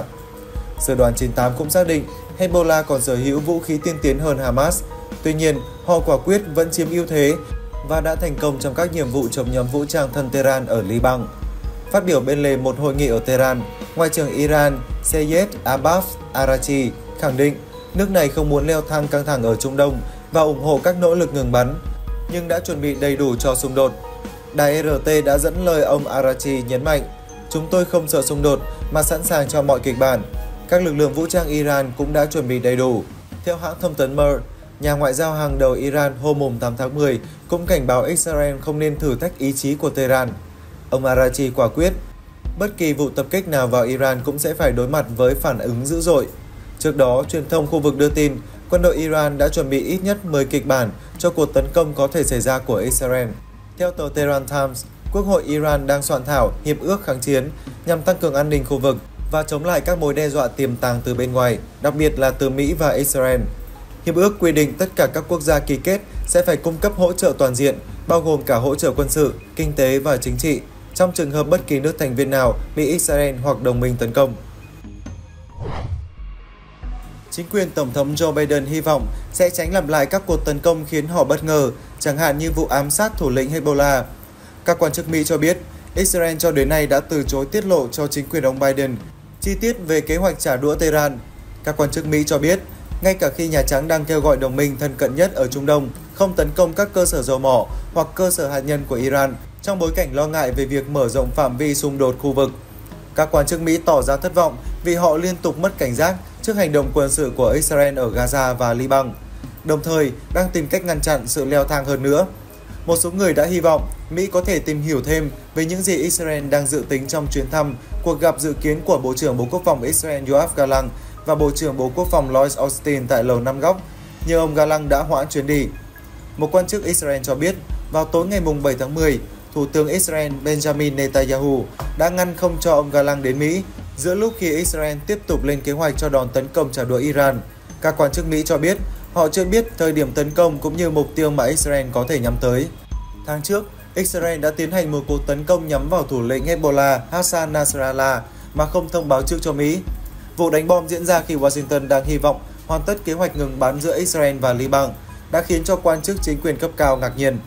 Sư đoàn chín mươi tám cũng xác định Hezbollah còn sở hữu vũ khí tiên tiến hơn Hamas. Tuy nhiên, họ quả quyết vẫn chiếm ưu thế và đã thành công trong các nhiệm vụ chống nhóm vũ trang thân Tehran ở Liban. Phát biểu bên lề một hội nghị ở Tehran, Ngoại trưởng Iran Seyed Abbas Araghchi khẳng định nước này không muốn leo thang căng thẳng ở Trung Đông và ủng hộ các nỗ lực ngừng bắn, nhưng đã chuẩn bị đầy đủ cho xung đột. Đài R T đã dẫn lời ông Araghchi nhấn mạnh, chúng tôi không sợ xung đột mà sẵn sàng cho mọi kịch bản. Các lực lượng vũ trang Iran cũng đã chuẩn bị đầy đủ. Theo hãng thông tấn Mer, nhà ngoại giao hàng đầu Iran hôm tám tháng mười cũng cảnh báo Israel không nên thử thách ý chí của Tehran. Ông Araghchi quả quyết, bất kỳ vụ tập kích nào vào Iran cũng sẽ phải đối mặt với phản ứng dữ dội. Trước đó, truyền thông khu vực đưa tin, quân đội Iran đã chuẩn bị ít nhất mười kịch bản cho cuộc tấn công có thể xảy ra của Israel. Theo tờ Tehran Times, Quốc hội Iran đang soạn thảo hiệp ước kháng chiến nhằm tăng cường an ninh khu vực và chống lại các mối đe dọa tiềm tàng từ bên ngoài, đặc biệt là từ Mỹ và Israel. Hiệp ước quy định tất cả các quốc gia ký kết sẽ phải cung cấp hỗ trợ toàn diện, bao gồm cả hỗ trợ quân sự, kinh tế và chính trị, trong trường hợp bất kỳ nước thành viên nào bị Israel hoặc đồng minh tấn công. Chính quyền Tổng thống Joe Biden hy vọng sẽ tránh lặp lại các cuộc tấn công khiến họ bất ngờ, chẳng hạn như vụ ám sát thủ lĩnh Hezbollah. Các quan chức Mỹ cho biết, Israel cho đến nay đã từ chối tiết lộ cho chính quyền ông Biden chi tiết về kế hoạch trả đũa Tehran. Các quan chức Mỹ cho biết, ngay cả khi Nhà Trắng đang kêu gọi đồng minh thân cận nhất ở Trung Đông không tấn công các cơ sở dầu mỏ hoặc cơ sở hạt nhân của Iran trong bối cảnh lo ngại về việc mở rộng phạm vi xung đột khu vực. Các quan chức Mỹ tỏ ra thất vọng vì họ liên tục mất cảnh giác trước hành động quân sự của Israel ở Gaza và Liban, đồng thời đang tìm cách ngăn chặn sự leo thang hơn nữa. Một số người đã hy vọng Mỹ có thể tìm hiểu thêm về những gì Israel đang dự tính trong chuyến thăm, cuộc gặp dự kiến của Bộ trưởng Bộ Quốc phòng Israel Yoav Gallant và Bộ trưởng Bộ Quốc phòng Lloyd Austin tại Lầu Năm Góc, nhưng ông Gallant đã hoãn chuyến đi. Một quan chức Israel cho biết, vào tối ngày bảy tháng mười, Thủ tướng Israel Benjamin Netanyahu đã ngăn không cho ông Gallant đến Mỹ, giữa lúc khi Israel tiếp tục lên kế hoạch cho đòn tấn công trả đũa Iran. Các quan chức Mỹ cho biết, họ chưa biết thời điểm tấn công cũng như mục tiêu mà Israel có thể nhắm tới. Tháng trước, Israel đã tiến hành một cuộc tấn công nhắm vào thủ lĩnh Hezbollah Hassan Nasrallah mà không thông báo trước cho Mỹ. Vụ đánh bom diễn ra khi Washington đang hy vọng hoàn tất kế hoạch ngừng bắn giữa Israel và Liban đã khiến cho quan chức chính quyền cấp cao ngạc nhiên.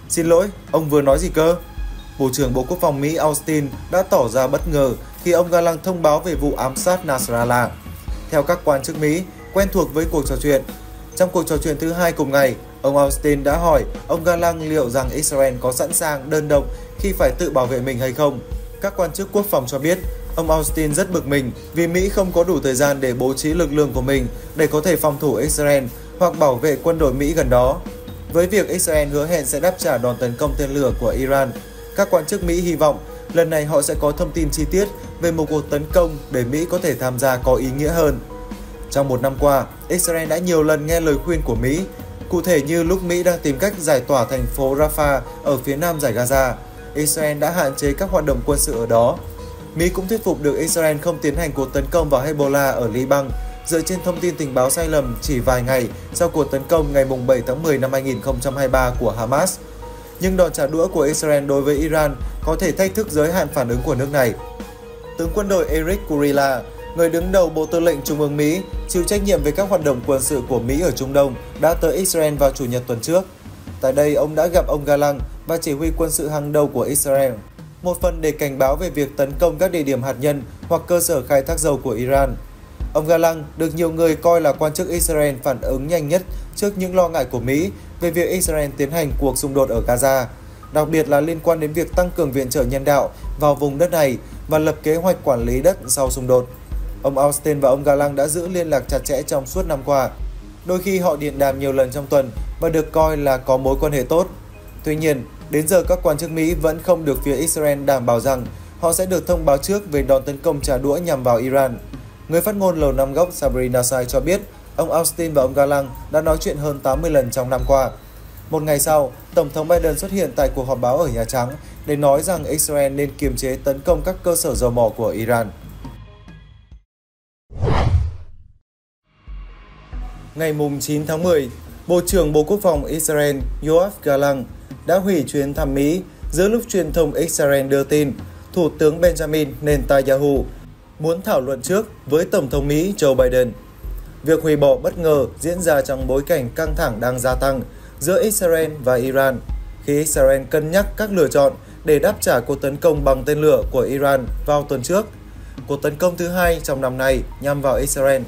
Xin lỗi, ông vừa nói gì cơ? Bộ trưởng Bộ Quốc phòng Mỹ Austin đã tỏ ra bất ngờ khi ông Gallant thông báo về vụ ám sát Nasrallah. Theo các quan chức Mỹ quen thuộc với cuộc trò chuyện, trong cuộc trò chuyện thứ hai cùng ngày, ông Austin đã hỏi ông Gallant liệu rằng Israel có sẵn sàng đơn độc khi phải tự bảo vệ mình hay không. Các quan chức quốc phòng cho biết, ông Austin rất bực mình vì Mỹ không có đủ thời gian để bố trí lực lượng của mình để có thể phòng thủ Israel hoặc bảo vệ quân đội Mỹ gần đó. Với việc Israel hứa hẹn sẽ đáp trả đòn tấn công tên lửa của Iran, các quan chức Mỹ hy vọng lần này họ sẽ có thông tin chi tiết về một cuộc tấn công để Mỹ có thể tham gia có ý nghĩa hơn. Trong một năm qua, Israel đã nhiều lần nghe lời khuyên của Mỹ, cụ thể như lúc Mỹ đang tìm cách giải tỏa thành phố Rafah ở phía nam dải Gaza, Israel đã hạn chế các hoạt động quân sự ở đó. Mỹ cũng thuyết phục được Israel không tiến hành cuộc tấn công vào Hezbollah ở Liban, dựa trên thông tin tình báo sai lầm chỉ vài ngày sau cuộc tấn công ngày bảy tháng mười năm hai nghìn không trăm hai mươi ba của Hamas. Nhưng đòn trả đũa của Israel đối với Iran có thể thách thức giới hạn phản ứng của nước này. Tướng quân đội Eric Kurilla, người đứng đầu Bộ Tư lệnh Trung ương Mỹ, chịu trách nhiệm về các hoạt động quân sự của Mỹ ở Trung Đông, đã tới Israel vào Chủ nhật tuần trước. Tại đây, ông đã gặp ông Gallant và chỉ huy quân sự hàng đầu của Israel, một phần để cảnh báo về việc tấn công các địa điểm hạt nhân hoặc cơ sở khai thác dầu của Iran. Ông Gallant được nhiều người coi là quan chức Israel phản ứng nhanh nhất trước những lo ngại của Mỹ về việc Israel tiến hành cuộc xung đột ở Gaza, đặc biệt là liên quan đến việc tăng cường viện trợ nhân đạo vào vùng đất này và lập kế hoạch quản lý đất sau xung đột. Ông Austin và ông Gallant đã giữ liên lạc chặt chẽ trong suốt năm qua. Đôi khi họ điện đàm nhiều lần trong tuần và được coi là có mối quan hệ tốt. Tuy nhiên, đến giờ các quan chức Mỹ vẫn không được phía Israel đảm bảo rằng họ sẽ được thông báo trước về đòn tấn công trả đũa nhằm vào Iran. Người phát ngôn Lầu Năm Góc Sabrina Sai cho biết ông Austin và ông Gallant đã nói chuyện hơn tám mươi lần trong năm qua. Một ngày sau, Tổng thống Biden xuất hiện tại cuộc họp báo ở Nhà Trắng để nói rằng Israel nên kiềm chế tấn công các cơ sở dầu mỏ của Iran. Ngày chín tháng mười, Bộ trưởng Bộ Quốc phòng Israel Yoav Gallant đã hủy chuyến thăm Mỹ giữa lúc truyền thông Israel đưa tin Thủ tướng Benjamin Netanyahu muốn thảo luận trước với Tổng thống Mỹ Joe Biden. Việc hủy bỏ bất ngờ diễn ra trong bối cảnh căng thẳng đang gia tăng giữa Israel và Iran, khi Israel cân nhắc các lựa chọn để đáp trả cuộc tấn công bằng tên lửa của Iran vào tuần trước, cuộc tấn công thứ hai trong năm nay nhằm vào Israel.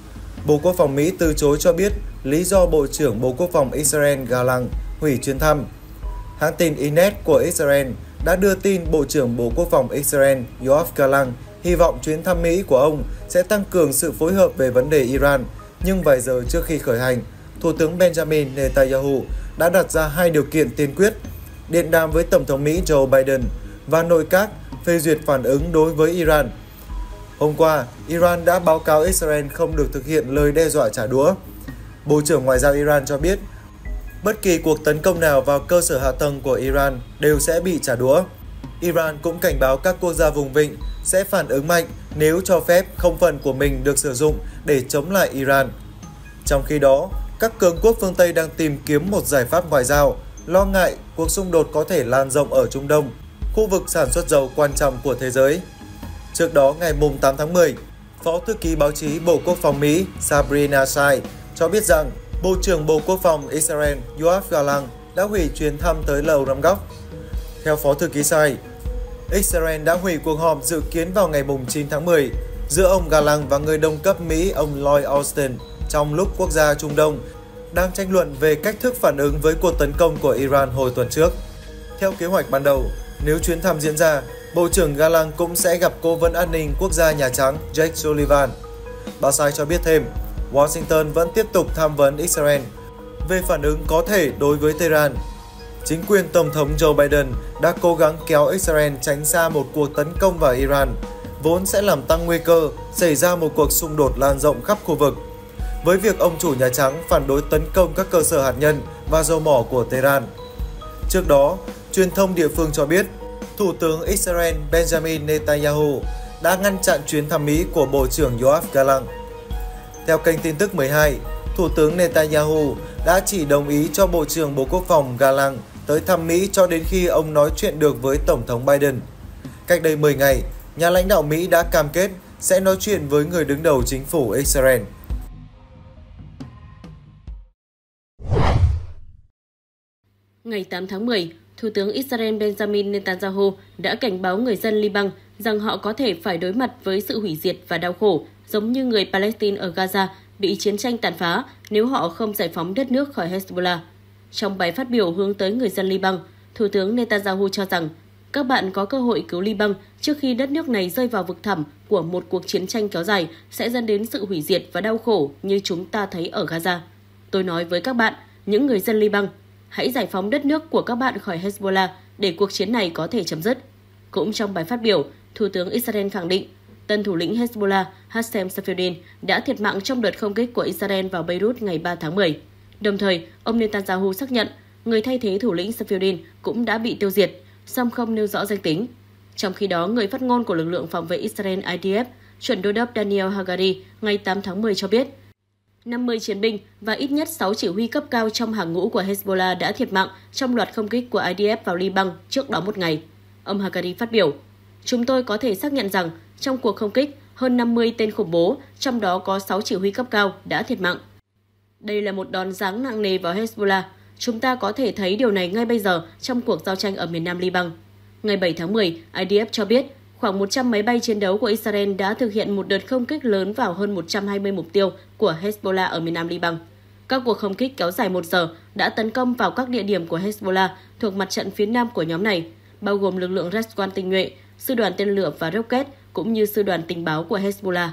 Bộ Quốc phòng Mỹ từ chối cho biết lý do Bộ trưởng Bộ Quốc phòng Israel Gallant hủy chuyến thăm. Hãng tin Ynet của Israel đã đưa tin Bộ trưởng Bộ Quốc phòng Israel Yoav Gallant hy vọng chuyến thăm Mỹ của ông sẽ tăng cường sự phối hợp về vấn đề Iran, nhưng vài giờ trước khi khởi hành, Thủ tướng Benjamin Netanyahu đã đặt ra hai điều kiện tiên quyết: điện đàm với Tổng thống Mỹ Joe Biden và nội các phê duyệt phản ứng đối với Iran. Hôm qua, Iran đã báo cáo Israel không được thực hiện lời đe dọa trả đũa. Bộ trưởng Ngoại giao Iran cho biết, bất kỳ cuộc tấn công nào vào cơ sở hạ tầng của Iran đều sẽ bị trả đũa. Iran cũng cảnh báo các quốc gia vùng vịnh sẽ phản ứng mạnh nếu cho phép không phận của mình được sử dụng để chống lại Iran. Trong khi đó, các cường quốc phương Tây đang tìm kiếm một giải pháp ngoại giao, lo ngại cuộc xung đột có thể lan rộng ở Trung Đông, khu vực sản xuất dầu quan trọng của thế giới. Trước đó, ngày tám tháng mười, Phó Thư ký Báo chí Bộ Quốc phòng Mỹ Sabrina Sai cho biết rằng Bộ trưởng Bộ Quốc phòng Israel Yoav Gallant đã hủy chuyến thăm tới Lầu Năm Góc. Theo Phó Thư ký Sai, Israel đã hủy cuộc họp dự kiến vào ngày chín tháng mười giữa ông Gallant và người đồng cấp Mỹ ông Lloyd Austin trong lúc quốc gia Trung Đông đang tranh luận về cách thức phản ứng với cuộc tấn công của Iran hồi tuần trước. Theo kế hoạch ban đầu, nếu chuyến thăm diễn ra, Bộ trưởng Gallant cũng sẽ gặp Cố vấn An ninh Quốc gia Nhà Trắng Jake Sullivan. Bà Sai cho biết thêm, Washington vẫn tiếp tục tham vấn Israel về phản ứng có thể đối với Tehran. Chính quyền Tổng thống Joe Biden đã cố gắng kéo Israel tránh xa một cuộc tấn công vào Iran, vốn sẽ làm tăng nguy cơ xảy ra một cuộc xung đột lan rộng khắp khu vực, với việc ông chủ Nhà Trắng phản đối tấn công các cơ sở hạt nhân và dầu mỏ của Tehran. Trước đó, truyền thông địa phương cho biết, Thủ tướng Israel Benjamin Netanyahu đã ngăn chặn chuyến thăm Mỹ của Bộ trưởng Yoav Gallant. Theo kênh tin tức mười hai, Thủ tướng Netanyahu đã chỉ đồng ý cho Bộ trưởng Bộ Quốc phòng Gallant tới thăm Mỹ cho đến khi ông nói chuyện được với Tổng thống Biden. Cách đây mười ngày, nhà lãnh đạo Mỹ đã cam kết sẽ nói chuyện với người đứng đầu chính phủ Israel. Ngày tám tháng mười, Thủ tướng Israel Benjamin Netanyahu đã cảnh báo người dân Liban rằng họ có thể phải đối mặt với sự hủy diệt và đau khổ, giống như người Palestine ở Gaza bị chiến tranh tàn phá nếu họ không giải phóng đất nước khỏi Hezbollah. Trong bài phát biểu hướng tới người dân Liban, Thủ tướng Netanyahu cho rằng các bạn có cơ hội cứu Liban trước khi đất nước này rơi vào vực thẳm của một cuộc chiến tranh kéo dài sẽ dẫn đến sự hủy diệt và đau khổ như chúng ta thấy ở Gaza. Tôi nói với các bạn, những người dân Liban, hãy giải phóng đất nước của các bạn khỏi Hezbollah để cuộc chiến này có thể chấm dứt. Cũng trong bài phát biểu, Thủ tướng Israel khẳng định tân thủ lĩnh Hezbollah Hassem Safieddine đã thiệt mạng trong đợt không kích của Israel vào Beirut ngày ba tháng mười. Đồng thời, ông Netanyahu xác nhận người thay thế thủ lĩnh Safieddine cũng đã bị tiêu diệt, song không nêu rõ danh tính. Trong khi đó, người phát ngôn của lực lượng phòng vệ Israel I D F, chuẩn đô đốc Daniel Hagari, ngày tám tháng mười cho biết, năm mươi chiến binh và ít nhất sáu chỉ huy cấp cao trong hàng ngũ của Hezbollah đã thiệt mạng trong loạt không kích của I D F vào Liban trước đó một ngày. Ông Hagari phát biểu, chúng tôi có thể xác nhận rằng trong cuộc không kích, hơn năm mươi tên khủng bố, trong đó có sáu chỉ huy cấp cao, đã thiệt mạng. Đây là một đòn giáng nặng nề vào Hezbollah. Chúng ta có thể thấy điều này ngay bây giờ trong cuộc giao tranh ở miền nam Liban. Ngày bảy tháng mười, I D F cho biết khoảng một trăm máy bay chiến đấu của Israel đã thực hiện một đợt không kích lớn vào hơn một trăm hai mươi mục tiêu của Hezbollah ở miền nam Liban. Các cuộc không kích kéo dài một giờ đã tấn công vào các địa điểm của Hezbollah thuộc mặt trận phía nam của nhóm này, bao gồm lực lượng Rescue tinh nhuệ, sư đoàn tên lửa và rocket, cũng như sư đoàn tình báo của Hezbollah.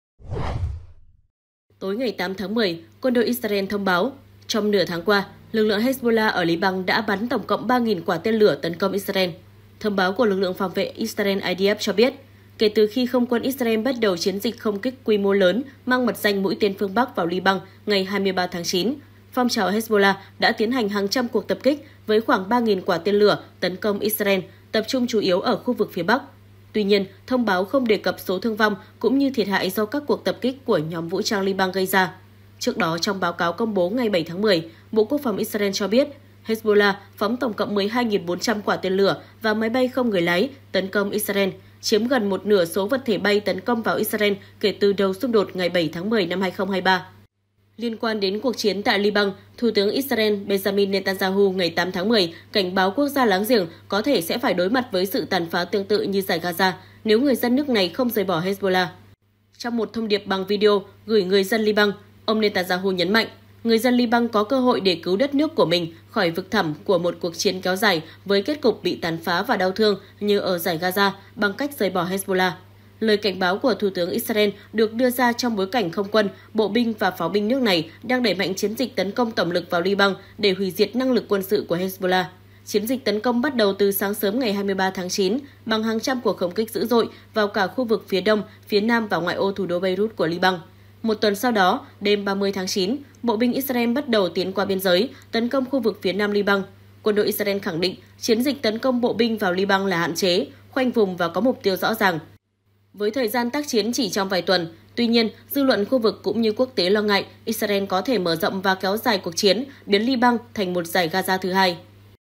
Tối ngày tám tháng mười, quân đội Israel thông báo, trong nửa tháng qua, lực lượng Hezbollah ở Liban đã bắn tổng cộng ba nghìn quả tên lửa tấn công Israel. Thông báo của lực lượng phòng vệ Israel I D F cho biết, kể từ khi không quân Israel bắt đầu chiến dịch không kích quy mô lớn mang mật danh mũi tên phương Bắc vào Liban ngày hai mươi ba tháng chín, phong trào Hezbollah đã tiến hành hàng trăm cuộc tập kích với khoảng ba nghìn quả tên lửa tấn công Israel, tập trung chủ yếu ở khu vực phía Bắc. Tuy nhiên, thông báo không đề cập số thương vong cũng như thiệt hại do các cuộc tập kích của nhóm vũ trang Liban gây ra. Trước đó, trong báo cáo công bố ngày bảy tháng mười, Bộ Quốc phòng Israel cho biết Hezbollah phóng tổng cộng mười hai nghìn bốn trăm quả tên lửa và máy bay không người lái tấn công Israel, chiếm gần một nửa số vật thể bay tấn công vào Israel kể từ đầu xung đột ngày bảy tháng mười năm hai nghìn không trăm hai mươi ba. Liên quan đến cuộc chiến tại Liban, Thủ tướng Israel Benjamin Netanyahu ngày tám tháng mười cảnh báo quốc gia láng giềng có thể sẽ phải đối mặt với sự tàn phá tương tự như giải Gaza nếu người dân nước này không rời bỏ Hezbollah. Trong một thông điệp bằng video gửi người dân Liban, ông Netanyahu nhấn mạnh, người dân Liban có cơ hội để cứu đất nước của mình khỏi vực thẳm của một cuộc chiến kéo dài với kết cục bị tàn phá và đau thương như ở giải Gaza bằng cách rời bỏ Hezbollah. Lời cảnh báo của Thủ tướng Israel được đưa ra trong bối cảnh không quân, bộ binh và pháo binh nước này đang đẩy mạnh chiến dịch tấn công tổng lực vào Liban để hủy diệt năng lực quân sự của Hezbollah. Chiến dịch tấn công bắt đầu từ sáng sớm ngày hai mươi ba tháng chín bằng hàng trăm cuộc không kích dữ dội vào cả khu vực phía đông, phía nam và ngoại ô thủ đô Beirut của Liban. Một tuần sau đó, đêm ba mươi tháng chín, bộ binh Israel bắt đầu tiến qua biên giới, tấn công khu vực phía nam Liban. Quân đội Israel khẳng định chiến dịch tấn công bộ binh vào Liban là hạn chế, khoanh vùng và có mục tiêu rõ ràng. Với thời gian tác chiến chỉ trong vài tuần, tuy nhiên, dư luận khu vực cũng như quốc tế lo ngại Israel có thể mở rộng và kéo dài cuộc chiến, biến Liban thành một giải Gaza thứ hai.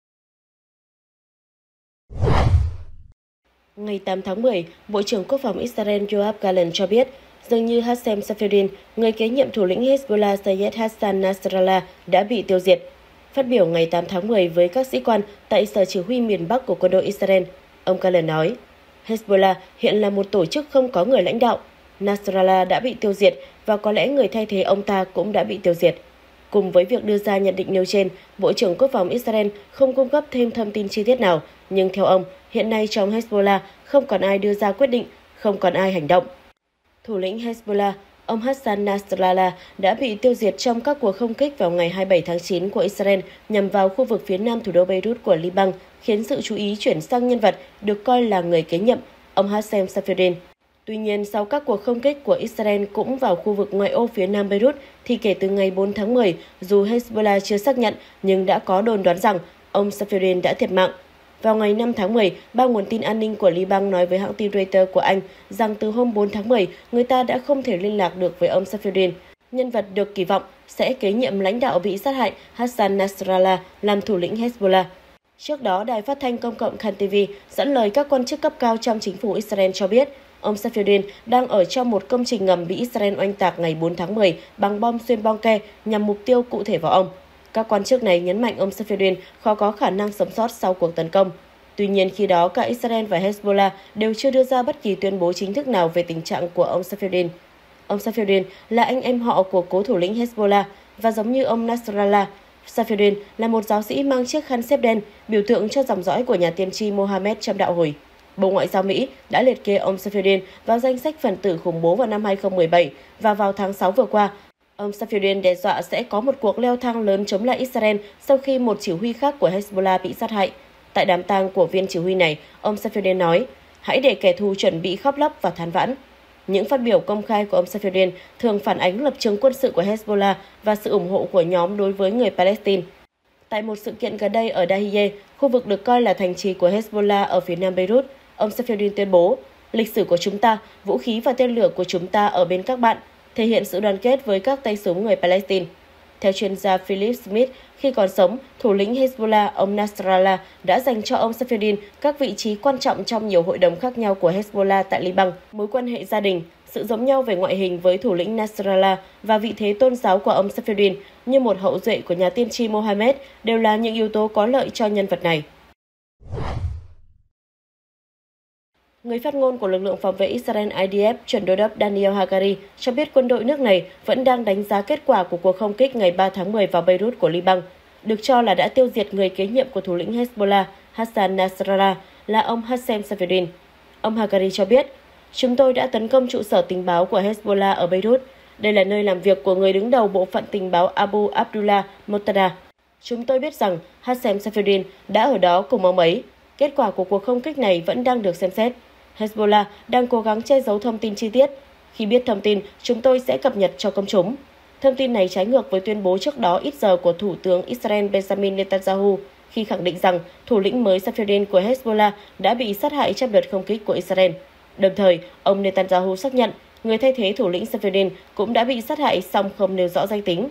Ngày tám tháng mười, Bộ trưởng Quốc phòng Israel Yoav Gallant cho biết, dường như Hassem Safieddine, người kế nhiệm thủ lĩnh Hezbollah Sayed Hassan Nasrallah, đã bị tiêu diệt. Phát biểu ngày tám tháng mười với các sĩ quan tại Sở Chỉ huy miền Bắc của quân đội Israel, ông Gallant nói, Hezbollah hiện là một tổ chức không có người lãnh đạo. Nasrallah đã bị tiêu diệt và có lẽ người thay thế ông ta cũng đã bị tiêu diệt. Cùng với việc đưa ra nhận định nêu trên, Bộ trưởng Quốc phòng Israel không cung cấp thêm thông tin chi tiết nào, nhưng theo ông, hiện nay trong Hezbollah không còn ai đưa ra quyết định, không còn ai hành động. Thủ lĩnh Hezbollah, ông Hassan Nasrallah đã bị tiêu diệt trong các cuộc không kích vào ngày hai mươi bảy tháng chín của Israel nhằm vào khu vực phía nam thủ đô Beirut của Liban, khiến sự chú ý chuyển sang nhân vật được coi là người kế nhiệm, ông Hassem Safieddine. Tuy nhiên, sau các cuộc không kích của Israel cũng vào khu vực ngoại ô phía nam Beirut, thì kể từ ngày bốn tháng mười, dù Hezbollah chưa xác nhận nhưng đã có đồn đoán rằng ông Safieddine đã thiệt mạng. Vào ngày năm tháng mười, ba nguồn tin an ninh của Liban nói với hãng tin Reuters của Anh rằng từ hôm bốn tháng mười, người ta đã không thể liên lạc được với ông Safieddine, nhân vật được kỳ vọng sẽ kế nhiệm lãnh đạo bị sát hại Hassan Nasrallah làm thủ lĩnh Hezbollah. Trước đó, đài phát thanh công cộng Khan ti vi dẫn lời các quan chức cấp cao trong chính phủ Israel cho biết, ông Safieddine đang ở trong một công trình ngầm bị Israel oanh tạc ngày bốn tháng mười bằng bom xuyên bong ke nhằm mục tiêu cụ thể vào ông. Các quan chức này nhấn mạnh ông Safieddine khó có khả năng sống sót sau cuộc tấn công. Tuy nhiên, khi đó cả Israel và Hezbollah đều chưa đưa ra bất kỳ tuyên bố chính thức nào về tình trạng của ông Safieddine. Ông Safieddine là anh em họ của cố thủ lĩnh Hezbollah và giống như ông Nasrallah, Safieddine là một giáo sĩ mang chiếc khăn xếp đen, biểu tượng cho dòng dõi của nhà tiên tri Mohammed trong đạo Hồi. Bộ Ngoại giao Mỹ đã liệt kê ông Safieddine vào danh sách phần tử khủng bố vào năm hai không một bảy và vào tháng sáu vừa qua, ông Safieddine đe dọa sẽ có một cuộc leo thang lớn chống lại Israel sau khi một chỉ huy khác của Hezbollah bị sát hại. Tại đám tang của viên chỉ huy này, ông Safieddine nói, hãy để kẻ thù chuẩn bị khóc lóc và than vãn. Những phát biểu công khai của ông Safieddine thường phản ánh lập trường quân sự của Hezbollah và sự ủng hộ của nhóm đối với người Palestine. Tại một sự kiện gần đây ở Dahieh, khu vực được coi là thành trì của Hezbollah ở phía nam Beirut, ông Safieddine tuyên bố, lịch sử của chúng ta, vũ khí và tên lửa của chúng ta ở bên các bạn, thể hiện sự đoàn kết với các tay súng người Palestine. Theo chuyên gia Philip Smith, khi còn sống, thủ lĩnh Hezbollah ông Nasrallah đã dành cho ông Safieddine các vị trí quan trọng trong nhiều hội đồng khác nhau của Hezbollah tại Liban. Mối quan hệ gia đình, sự giống nhau về ngoại hình với thủ lĩnh Nasrallah và vị thế tôn giáo của ông Safieddine như một hậu duệ của nhà tiên tri Mohammed đều là những yếu tố có lợi cho nhân vật này. Người phát ngôn của lực lượng phòng vệ Israel I D F, chuẩn đô đốc Daniel Hagari, cho biết quân đội nước này vẫn đang đánh giá kết quả của cuộc không kích ngày ba tháng mười vào Beirut của Liban, được cho là đã tiêu diệt người kế nhiệm của thủ lĩnh Hezbollah Hassan Nasrallah là ông Hassem Safieddine. Ông Hagari cho biết, chúng tôi đã tấn công trụ sở tình báo của Hezbollah ở Beirut. Đây là nơi làm việc của người đứng đầu bộ phận tình báo Abu Abdullah Motada. Chúng tôi biết rằng Hassem Safieddine đã ở đó cùng ông ấy. Kết quả của cuộc không kích này vẫn đang được xem xét. Hezbollah đang cố gắng che giấu thông tin chi tiết. Khi biết thông tin, chúng tôi sẽ cập nhật cho công chúng. Thông tin này trái ngược với tuyên bố trước đó ít giờ của Thủ tướng Israel Benjamin Netanyahu khi khẳng định rằng thủ lĩnh mới Safieddine của Hezbollah đã bị sát hại trong đợt không kích của Israel. Đồng thời, ông Netanyahu xác nhận người thay thế thủ lĩnh Safieddine cũng đã bị sát hại song không nêu rõ danh tính.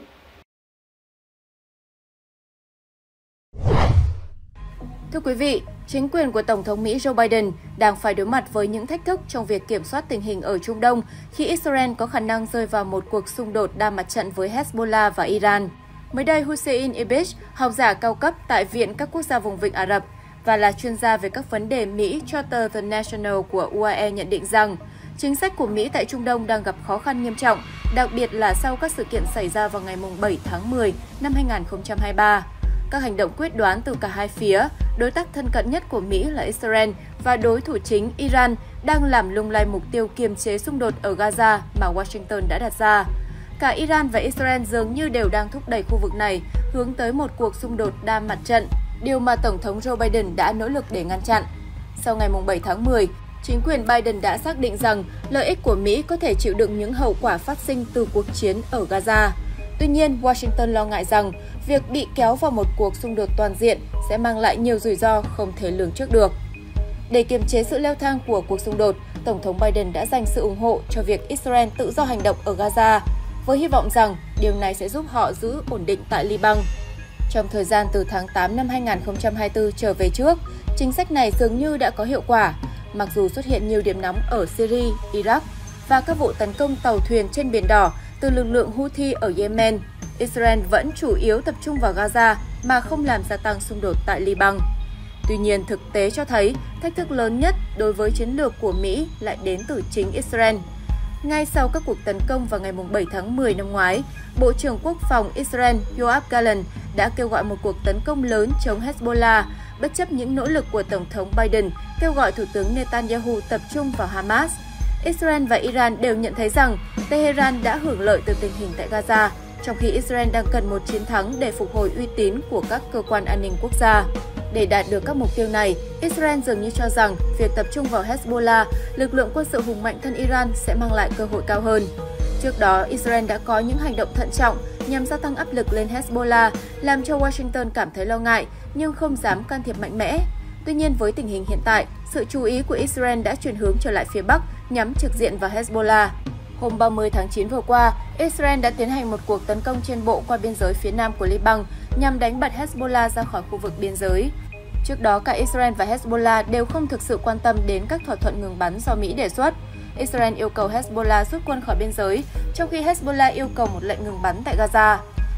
Thưa quý vị, chính quyền của Tổng thống Mỹ Joe Biden đang phải đối mặt với những thách thức trong việc kiểm soát tình hình ở Trung Đông khi Israel có khả năng rơi vào một cuộc xung đột đa mặt trận với Hezbollah và Iran. Mới đây, Hussein Ibish, học giả cao cấp tại Viện các quốc gia vùng vịnh Ả Rập và là chuyên gia về các vấn đề Mỹ cho tờ The National của U A E nhận định rằng chính sách của Mỹ tại Trung Đông đang gặp khó khăn nghiêm trọng, đặc biệt là sau các sự kiện xảy ra vào ngày bảy tháng mười năm hai nghìn không trăm hai mươi ba. Các hành động quyết đoán từ cả hai phía, đối tác thân cận nhất của Mỹ là Israel và đối thủ chính Iran đang làm lung lay mục tiêu kiềm chế xung đột ở Gaza mà Washington đã đặt ra. Cả Iran và Israel dường như đều đang thúc đẩy khu vực này hướng tới một cuộc xung đột đa mặt trận, điều mà Tổng thống Joe Biden đã nỗ lực để ngăn chặn. Sau ngày bảy tháng mười, chính quyền Biden đã xác định rằng lợi ích của Mỹ có thể chịu đựng những hậu quả phát sinh từ cuộc chiến ở Gaza. Tuy nhiên, Washington lo ngại rằng việc bị kéo vào một cuộc xung đột toàn diện sẽ mang lại nhiều rủi ro không thể lường trước được. Để kiềm chế sự leo thang của cuộc xung đột, Tổng thống Biden đã dành sự ủng hộ cho việc Israel tự do hành động ở Gaza, với hy vọng rằng điều này sẽ giúp họ giữ ổn định tại Liban. Trong thời gian từ tháng tám năm hai nghìn không trăm hai mươi tư trở về trước, chính sách này dường như đã có hiệu quả, mặc dù xuất hiện nhiều điểm nóng ở Syria, Iraq và các vụ tấn công tàu thuyền trên Biển Đỏ từ lực lượng Houthi ở Yemen. Israel vẫn chủ yếu tập trung vào Gaza mà không làm gia tăng xung đột tại Liban. Tuy nhiên, thực tế cho thấy thách thức lớn nhất đối với chiến lược của Mỹ lại đến từ chính Israel. Ngay sau các cuộc tấn công vào ngày bảy tháng mười năm ngoái, Bộ trưởng Quốc phòng Israel Yoav Gallant đã kêu gọi một cuộc tấn công lớn chống Hezbollah, bất chấp những nỗ lực của Tổng thống Biden kêu gọi Thủ tướng Netanyahu tập trung vào Hamas. Israel và Iran đều nhận thấy rằng Tehran đã hưởng lợi từ tình hình tại Gaza, trong khi Israel đang cần một chiến thắng để phục hồi uy tín của các cơ quan an ninh quốc gia. Để đạt được các mục tiêu này, Israel dường như cho rằng việc tập trung vào Hezbollah, lực lượng quân sự hùng mạnh thân Iran, sẽ mang lại cơ hội cao hơn. Trước đó, Israel đã có những hành động thận trọng nhằm gia tăng áp lực lên Hezbollah, làm cho Washington cảm thấy lo ngại nhưng không dám can thiệp mạnh mẽ. Tuy nhiên, với tình hình hiện tại, sự chú ý của Israel đã chuyển hướng trở lại phía Bắc, nhắm trực diện vào Hezbollah. Hôm ba mươi tháng chín vừa qua, Israel đã tiến hành một cuộc tấn công trên bộ qua biên giới phía nam của Liban nhằm đánh bật Hezbollah ra khỏi khu vực biên giới. Trước đó, cả Israel và Hezbollah đều không thực sự quan tâm đến các thỏa thuận ngừng bắn do Mỹ đề xuất. Israel yêu cầu Hezbollah rút quân khỏi biên giới, trong khi Hezbollah yêu cầu một lệnh ngừng bắn tại Gaza.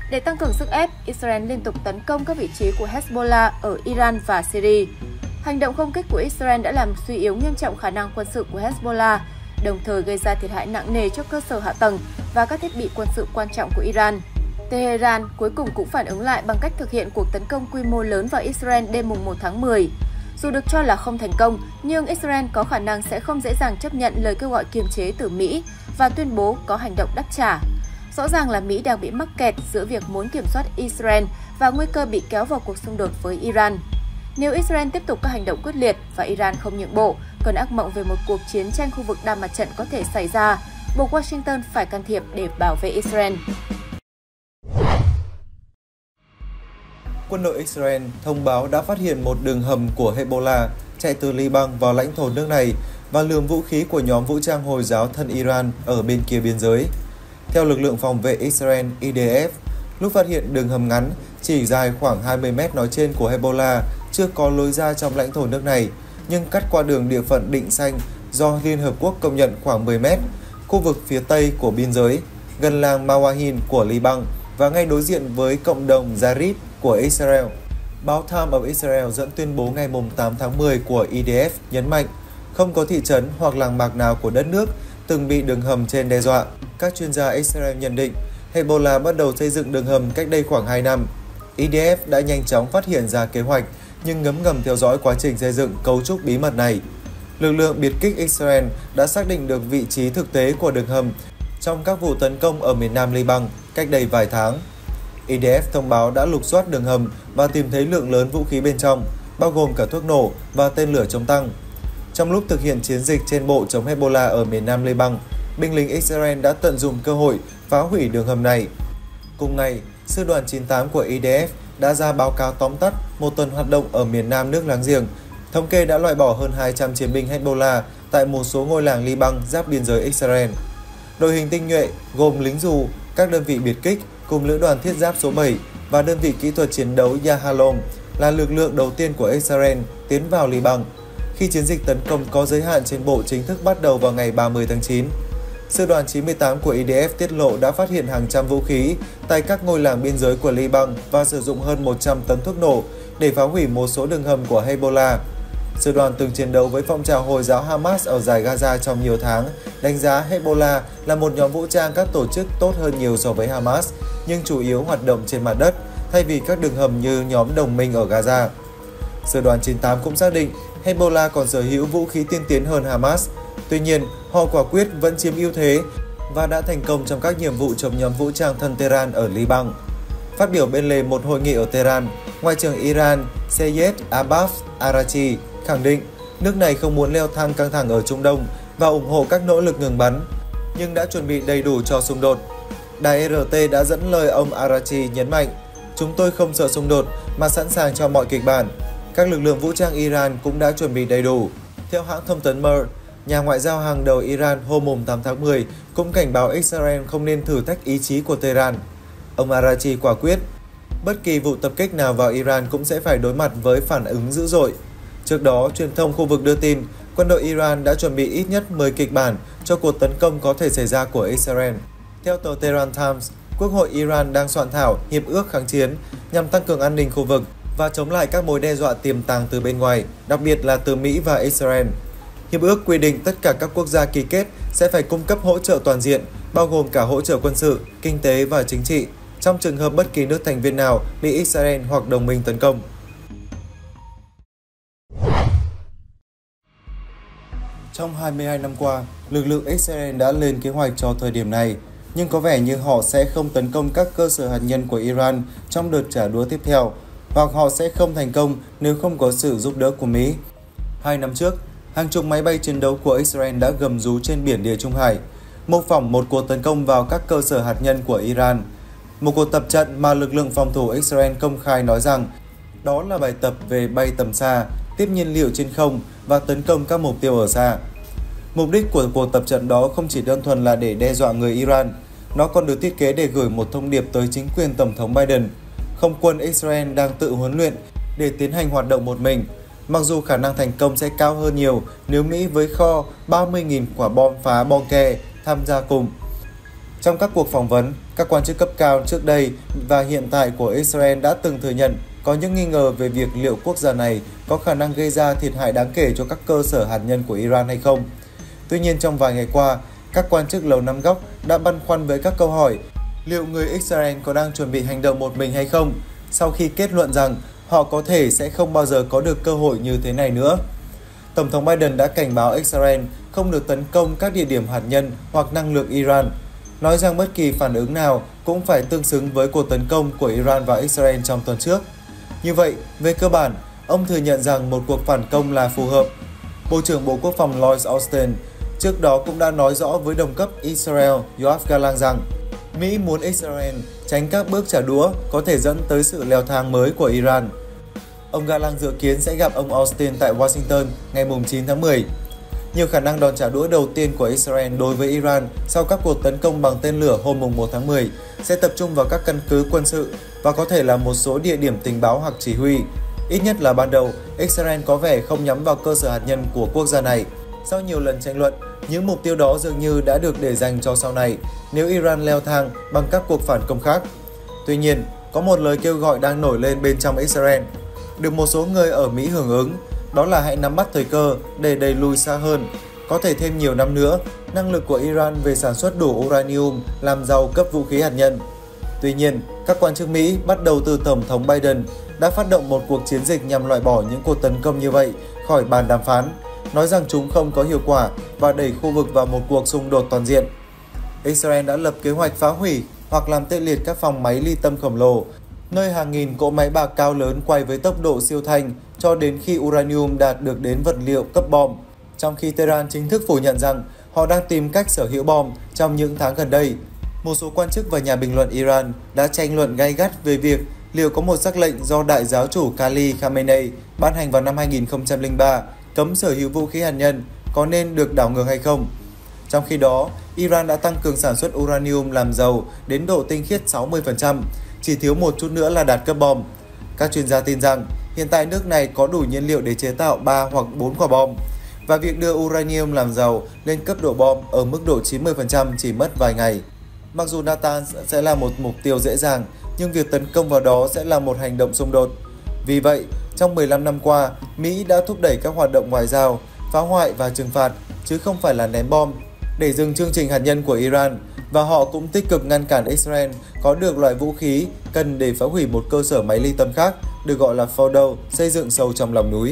Để tăng cường sức ép, Israel liên tục tấn công các vị trí của Hezbollah ở Iran và Syria. Hành động không kích của Israel đã làm suy yếu nghiêm trọng khả năng quân sự của Hezbollah, đồng thời gây ra thiệt hại nặng nề cho cơ sở hạ tầng và các thiết bị quân sự quan trọng của Iran. Tehran cuối cùng cũng phản ứng lại bằng cách thực hiện cuộc tấn công quy mô lớn vào Israel đêm một tháng mười. Dù được cho là không thành công, nhưng Israel có khả năng sẽ không dễ dàng chấp nhận lời kêu gọi kiềm chế từ Mỹ và tuyên bố có hành động đáp trả. Rõ ràng là Mỹ đang bị mắc kẹt giữa việc muốn kiểm soát Israel và nguy cơ bị kéo vào cuộc xung đột với Iran. Nếu Israel tiếp tục các hành động quyết liệt và Iran không nhượng bộ, cơn ác mộng về một cuộc chiến tranh khu vực đa mặt trận có thể xảy ra, buộc Washington phải can thiệp để bảo vệ Israel. Quân đội Israel thông báo đã phát hiện một đường hầm của Hezbollah chạy từ Liban vào lãnh thổ nước này và lượm vũ khí của nhóm vũ trang Hồi giáo thân Iran ở bên kia biên giới. Theo lực lượng phòng vệ Israel I D F, lúc phát hiện đường hầm ngắn chỉ dài khoảng hai mươi mét nói trên của Hezbollah chưa có lối ra trong lãnh thổ nước này, nhưng cắt qua đường địa phận Định Xanh do Liên Hợp Quốc công nhận khoảng mười mét, khu vực phía tây của biên giới, gần làng Mawahin của Liban và ngay đối diện với cộng đồng Jarid của Israel. Báo Time of Israel dẫn tuyên bố ngày tám tháng mười của I D F nhấn mạnh không có thị trấn hoặc làng mạc nào của đất nước từng bị đường hầm trên đe dọa. Các chuyên gia Israel nhận định Hezbollah bắt đầu xây dựng đường hầm cách đây khoảng hai năm. I D F đã nhanh chóng phát hiện ra kế hoạch nhưng ngấm ngầm theo dõi quá trình xây dựng cấu trúc bí mật này. Lực lượng biệt kích Israel đã xác định được vị trí thực tế của đường hầm trong các vụ tấn công ở miền nam Liban cách đây vài tháng. I D F thông báo đã lục soát đường hầm và tìm thấy lượng lớn vũ khí bên trong, bao gồm cả thuốc nổ và tên lửa chống tăng. Trong lúc thực hiện chiến dịch trên bộ chống Hezbollah ở miền nam Liban, binh lính Israel đã tận dụng cơ hội phá hủy đường hầm này. Cùng ngày, Sư đoàn chín mươi tám của I D F đã ra báo cáo tóm tắt một tuần hoạt động ở miền nam nước láng giềng. Thống kê đã loại bỏ hơn hai trăm chiến binh Hezbollah tại một số ngôi làng Liban giáp biên giới Israel. Đội hình tinh nhuệ gồm lính dù, các đơn vị biệt kích cùng lữ đoàn thiết giáp số bảy và đơn vị kỹ thuật chiến đấu Yahalom là lực lượng đầu tiên của Israel tiến vào Liban, khi chiến dịch tấn công có giới hạn trên bộ chính thức bắt đầu vào ngày ba mươi tháng chín. Sư đoàn chín mươi tám của I D F tiết lộ đã phát hiện hàng trăm vũ khí tại các ngôi làng biên giới của Liban và sử dụng hơn một trăm tấn thuốc nổ để phá hủy một số đường hầm của Hezbollah. Sư đoàn từng chiến đấu với phong trào Hồi giáo Hamas ở dải Gaza trong nhiều tháng, đánh giá Hezbollah là một nhóm vũ trang các tổ chức tốt hơn nhiều so với Hamas, nhưng chủ yếu hoạt động trên mặt đất, thay vì các đường hầm như nhóm đồng minh ở Gaza. Sư đoàn chín mươi tám cũng xác định Hezbollah còn sở hữu vũ khí tiên tiến hơn Hamas. Tuy nhiên, họ quả quyết vẫn chiếm ưu thế và đã thành công trong các nhiệm vụ chống nhóm vũ trang thân Tehran ở Liban. Phát biểu bên lề một hội nghị ở Tehran, Ngoại trưởng Iran Seyed Abbas Araghchi khẳng định nước này không muốn leo thang căng thẳng ở Trung Đông và ủng hộ các nỗ lực ngừng bắn, nhưng đã chuẩn bị đầy đủ cho xung đột. Đài R T đã dẫn lời ông Araghchi nhấn mạnh, chúng tôi không sợ xung đột mà sẵn sàng cho mọi kịch bản. Các lực lượng vũ trang Iran cũng đã chuẩn bị đầy đủ. Theo hãng thông tấn Mer, nhà ngoại giao hàng đầu Iran hôm tám tháng mười cũng cảnh báo Israel không nên thử thách ý chí của Tehran. Ông Araghchi quả quyết, bất kỳ vụ tập kích nào vào Iran cũng sẽ phải đối mặt với phản ứng dữ dội. Trước đó, truyền thông khu vực đưa tin, quân đội Iran đã chuẩn bị ít nhất mười kịch bản cho cuộc tấn công có thể xảy ra của Israel. Theo tờ Tehran Times, Quốc hội Iran đang soạn thảo hiệp ước kháng chiến nhằm tăng cường an ninh khu vực và chống lại các mối đe dọa tiềm tàng từ bên ngoài, đặc biệt là từ Mỹ và Israel. Hiệp ước quy định tất cả các quốc gia ký kết sẽ phải cung cấp hỗ trợ toàn diện, bao gồm cả hỗ trợ quân sự, kinh tế và chính trị, trong trường hợp bất kỳ nước thành viên nào bị Israel hoặc đồng minh tấn công. Trong hai mươi hai năm qua, lực lượng Israel đã lên kế hoạch cho thời điểm này, nhưng có vẻ như họ sẽ không tấn công các cơ sở hạt nhân của Iran trong đợt trả đũa tiếp theo, hoặc họ sẽ không thành công nếu không có sự giúp đỡ của Mỹ. Hai năm trước, hàng chục máy bay chiến đấu của Israel đã gầm rú trên biển Địa Trung Hải, mô phỏng một cuộc tấn công vào các cơ sở hạt nhân của Iran. Một cuộc tập trận mà lực lượng phòng thủ Israel công khai nói rằng đó là bài tập về bay tầm xa, tiếp nhiên liệu trên không và tấn công các mục tiêu ở xa. Mục đích của cuộc tập trận đó không chỉ đơn thuần là để đe dọa người Iran, nó còn được thiết kế để gửi một thông điệp tới chính quyền Tổng thống Biden. Không quân Israel đang tự huấn luyện để tiến hành hoạt động một mình, mặc dù khả năng thành công sẽ cao hơn nhiều nếu Mỹ với kho ba mươi nghìn quả bom phá Bonke tham gia cùng. Trong các cuộc phỏng vấn, các quan chức cấp cao trước đây và hiện tại của Israel đã từng thừa nhận có những nghi ngờ về việc liệu quốc gia này có khả năng gây ra thiệt hại đáng kể cho các cơ sở hạt nhân của Iran hay không. Tuy nhiên, trong vài ngày qua, các quan chức Lầu Năm Góc đã băn khoăn với các câu hỏi liệu người Israel có đang chuẩn bị hành động một mình hay không, sau khi kết luận rằng họ có thể sẽ không bao giờ có được cơ hội như thế này nữa. Tổng thống Biden đã cảnh báo Israel không được tấn công các địa điểm hạt nhân hoặc năng lượng Iran, nói rằng bất kỳ phản ứng nào cũng phải tương xứng với cuộc tấn công của Iran vào Israel trong tuần trước. Như vậy, về cơ bản, ông thừa nhận rằng một cuộc phản công là phù hợp. Bộ trưởng Bộ Quốc phòng Lloyd Austin trước đó cũng đã nói rõ với đồng cấp Israel Yoav Gallant rằng Mỹ muốn Israel tránh các bước trả đũa có thể dẫn tới sự leo thang mới của Iran. Ông Gallant dự kiến sẽ gặp ông Austin tại Washington ngày chín tháng mười. Nhiều khả năng đòn trả đũa đầu tiên của Israel đối với Iran sau các cuộc tấn công bằng tên lửa hôm một tháng mười sẽ tập trung vào các căn cứ quân sự và có thể là một số địa điểm tình báo hoặc chỉ huy. Ít nhất là ban đầu, Israel có vẻ không nhắm vào cơ sở hạt nhân của quốc gia này. Sau nhiều lần tranh luận, những mục tiêu đó dường như đã được để dành cho sau này nếu Iran leo thang bằng các cuộc phản công khác. Tuy nhiên, có một lời kêu gọi đang nổi lên bên trong Israel, được một số người ở Mỹ hưởng ứng, đó là hãy nắm bắt thời cơ để đẩy lùi xa hơn. Có thể thêm nhiều năm nữa, năng lực của Iran về sản xuất đủ uranium làm giàu cấp vũ khí hạt nhân. Tuy nhiên, các quan chức Mỹ bắt đầu từ Tổng thống Biden đã phát động một cuộc chiến dịch nhằm loại bỏ những cuộc tấn công như vậy khỏi bàn đàm phán, nói rằng chúng không có hiệu quả và đẩy khu vực vào một cuộc xung đột toàn diện. Israel đã lập kế hoạch phá hủy hoặc làm tê liệt các phòng máy ly tâm khổng lồ, nơi hàng nghìn cỗ máy bạc cao lớn quay với tốc độ siêu thanh cho đến khi uranium đạt được đến vật liệu cấp bom, trong khi Tehran chính thức phủ nhận rằng họ đang tìm cách sở hữu bom trong những tháng gần đây. Một số quan chức và nhà bình luận Iran đã tranh luận gay gắt về việc liệu có một sắc lệnh do Đại giáo chủ Ali Khamenei ban hành vào năm hai nghìn không trăm lẻ ba cấm sở hữu vũ khí hạt nhân có nên được đảo ngược hay không. Trong khi đó, Iran đã tăng cường sản xuất uranium làm giàu đến độ tinh khiết sáu mươi phần trăm, chỉ thiếu một chút nữa là đạt cấp bom. Các chuyên gia tin rằng hiện tại nước này có đủ nhiên liệu để chế tạo ba hoặc bốn quả bom, và việc đưa uranium làm giàu lên cấp độ bom ở mức độ chín mươi phần trăm chỉ mất vài ngày. Mặc dù Natanz sẽ là một mục tiêu dễ dàng, nhưng việc tấn công vào đó sẽ là một hành động xung đột. Vì vậy, trong mười lăm năm qua, Mỹ đã thúc đẩy các hoạt động ngoại giao, phá hoại và trừng phạt, chứ không phải là ném bom, để dừng chương trình hạt nhân của Iran, và họ cũng tích cực ngăn cản Israel có được loại vũ khí cần để phá hủy một cơ sở máy ly tâm khác, được gọi là Fordow, xây dựng sâu trong lòng núi.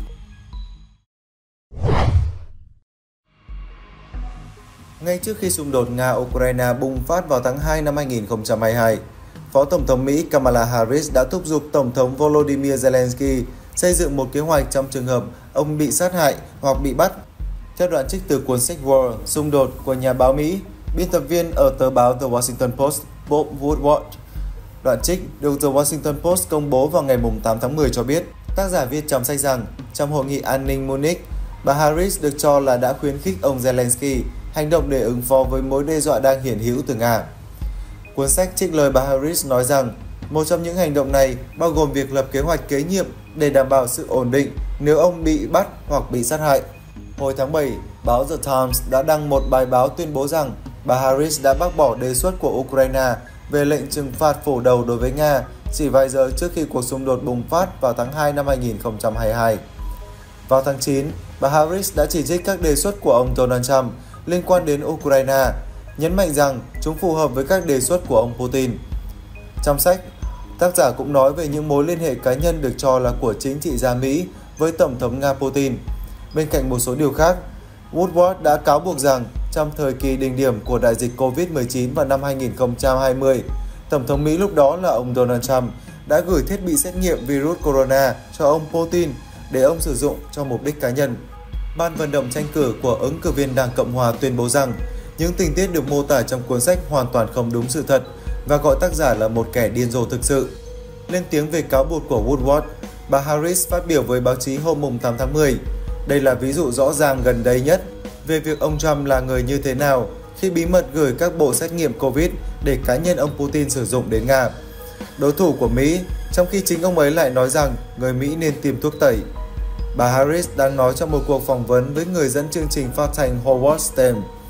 Ngay trước khi xung đột Nga-Ukraine bùng phát vào tháng hai năm hai nghìn không trăm hai mươi hai, Phó Tổng thống Mỹ Kamala Harris đã thúc giục Tổng thống Volodymyr Zelensky xây dựng một kế hoạch trong trường hợp ông bị sát hại hoặc bị bắt. Theo đoạn trích từ cuốn sách War, Xung đột của nhà báo Mỹ, biên tập viên ở tờ báo The Washington Post, Bob Woodward. Đoạn trích được The Washington Post công bố vào ngày tám tháng mười cho biết, tác giả viết trong sách rằng trong hội nghị an ninh Munich, bà Harris được cho là đã khuyến khích ông Zelensky hành động để ứng phó với mối đe dọa đang hiển hữu từ Nga. Cuốn sách trích lời bà Harris nói rằng một trong những hành động này bao gồm việc lập kế hoạch kế nhiệm để đảm bảo sự ổn định nếu ông bị bắt hoặc bị sát hại. Hồi tháng bảy, báo The Times đã đăng một bài báo tuyên bố rằng bà Harris đã bác bỏ đề xuất của Ukraine về lệnh trừng phạt phủ đầu đối với Nga chỉ vài giờ trước khi cuộc xung đột bùng phát vào tháng hai năm hai nghìn không trăm hai mươi hai. Vào tháng chín, bà Harris đã chỉ trích các đề xuất của ông Donald Trump liên quan đến Ukraine, nhấn mạnh rằng chúng phù hợp với các đề xuất của ông Putin. Trong sách, tác giả cũng nói về những mối liên hệ cá nhân được cho là của chính trị gia Mỹ với Tổng thống Nga Putin. Bên cạnh một số điều khác, Woodward đã cáo buộc rằng trong thời kỳ đỉnh điểm của đại dịch Covid mười chín vào năm hai nghìn không trăm hai mươi, Tổng thống Mỹ lúc đó là ông Donald Trump đã gửi thiết bị xét nghiệm virus corona cho ông Putin để ông sử dụng cho mục đích cá nhân. Ban vận động tranh cử của ứng cử viên Đảng Cộng hòa tuyên bố rằng những tình tiết được mô tả trong cuốn sách hoàn toàn không đúng sự thật và gọi tác giả là một kẻ điên rồ thực sự. Lên tiếng về cáo buộc của Woodward, bà Harris phát biểu với báo chí hôm tám tháng mười. Đây là ví dụ rõ ràng gần đây nhất về việc ông Trump là người như thế nào khi bí mật gửi các bộ xét nghiệm Covid để cá nhân ông Putin sử dụng đến Nga. Đối thủ của Mỹ, trong khi chính ông ấy lại nói rằng người Mỹ nên tiêm thuốc tẩy. Bà Harris đang nói trong một cuộc phỏng vấn với người dẫn chương trình phát thanh Howard Stern.